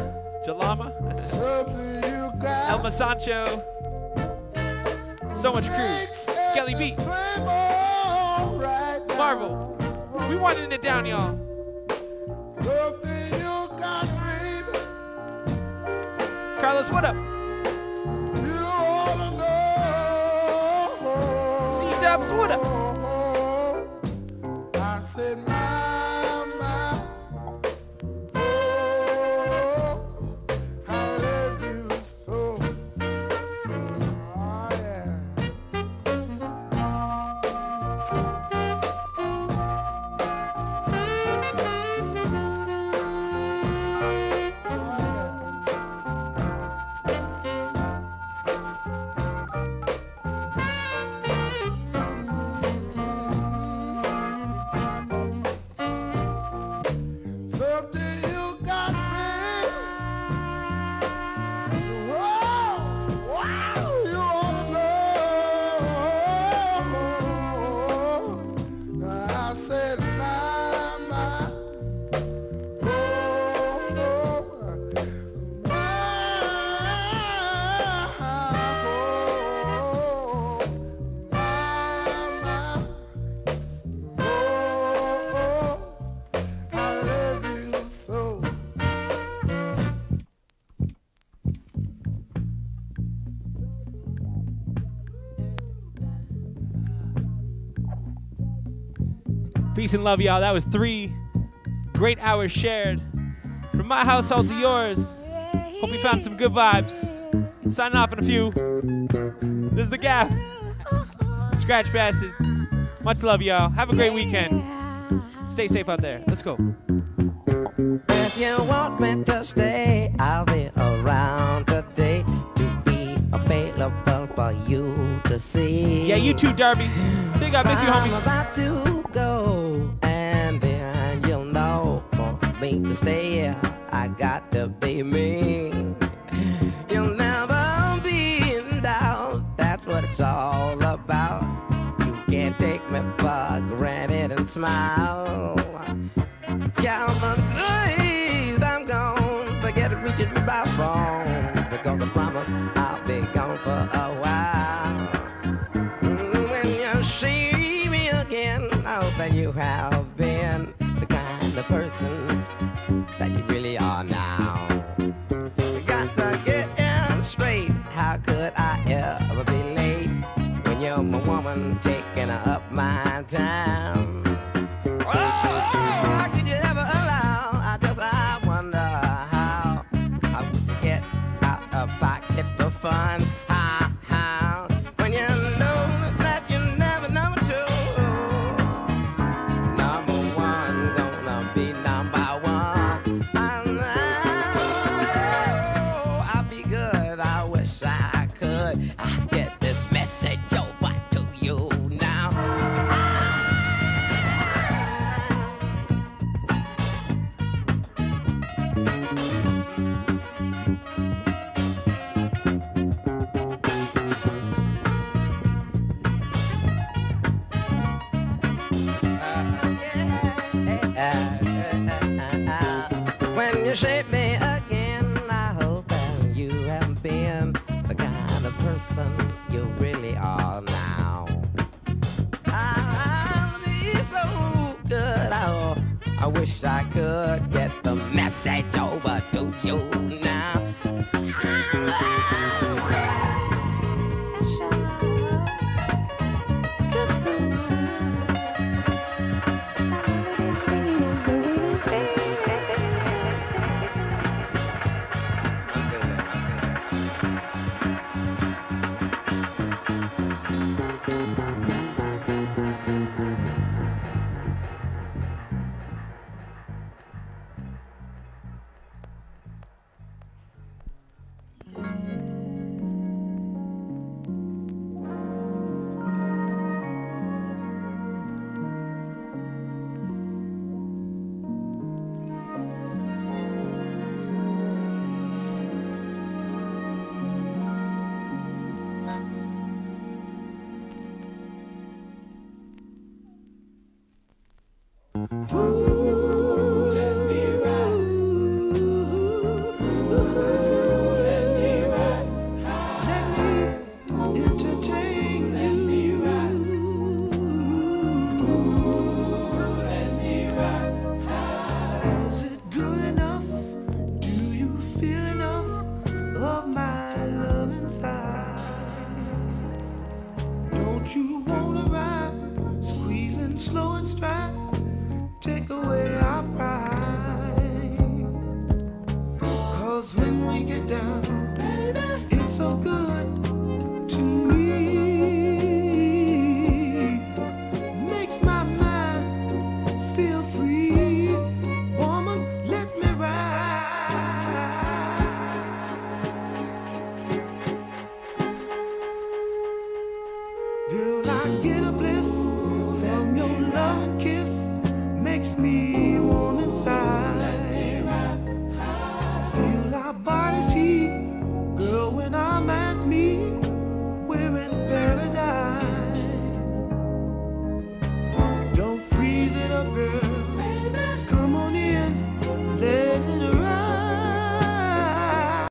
Elma Sancho, so much crew, Skelly Beat, Marvel, we winding it down, y'all. Carlos, what up? C-Dubs, what up? I said, Mama, oh, I love you so. Oh, yeah. Peace and love, y'all. That was 3 great hours shared from my household to yours. Hope you found some good vibes. Signing off in a few. This is the Gaff. Scratch Bastard. Much love, y'all. Have a great weekend. Stay safe out there. Let's go. If you want me to stay, I'll be around today to be available for you to see. Yeah, you too, Darby. Big up, miss you, homie. I'm about to go, and then you'll know for me to stay, I got to be me. You'll never be in doubt, that's what it's all about. You can't take me for granted and smile. Count on days I'm gone, forget reaching me by phone, because I promise I'll be gone for a while. When you see me again, I hope that you have been the kind of person that you really are now. You got to get in straight, how could I ever be late when you're my woman taking up my time? How could you ever allow? I wonder how would you get out of pocket for fun? How when you know that you're never number 2, number 1 gonna be number 1. I know I'll be good. I wish I could get this message over to you now. When you shape me again, I hope that you have been the kind of person you really are now. I'll be so good. I wish I could get the message over to you now. Girl, I get a bliss from your love and kiss, makes me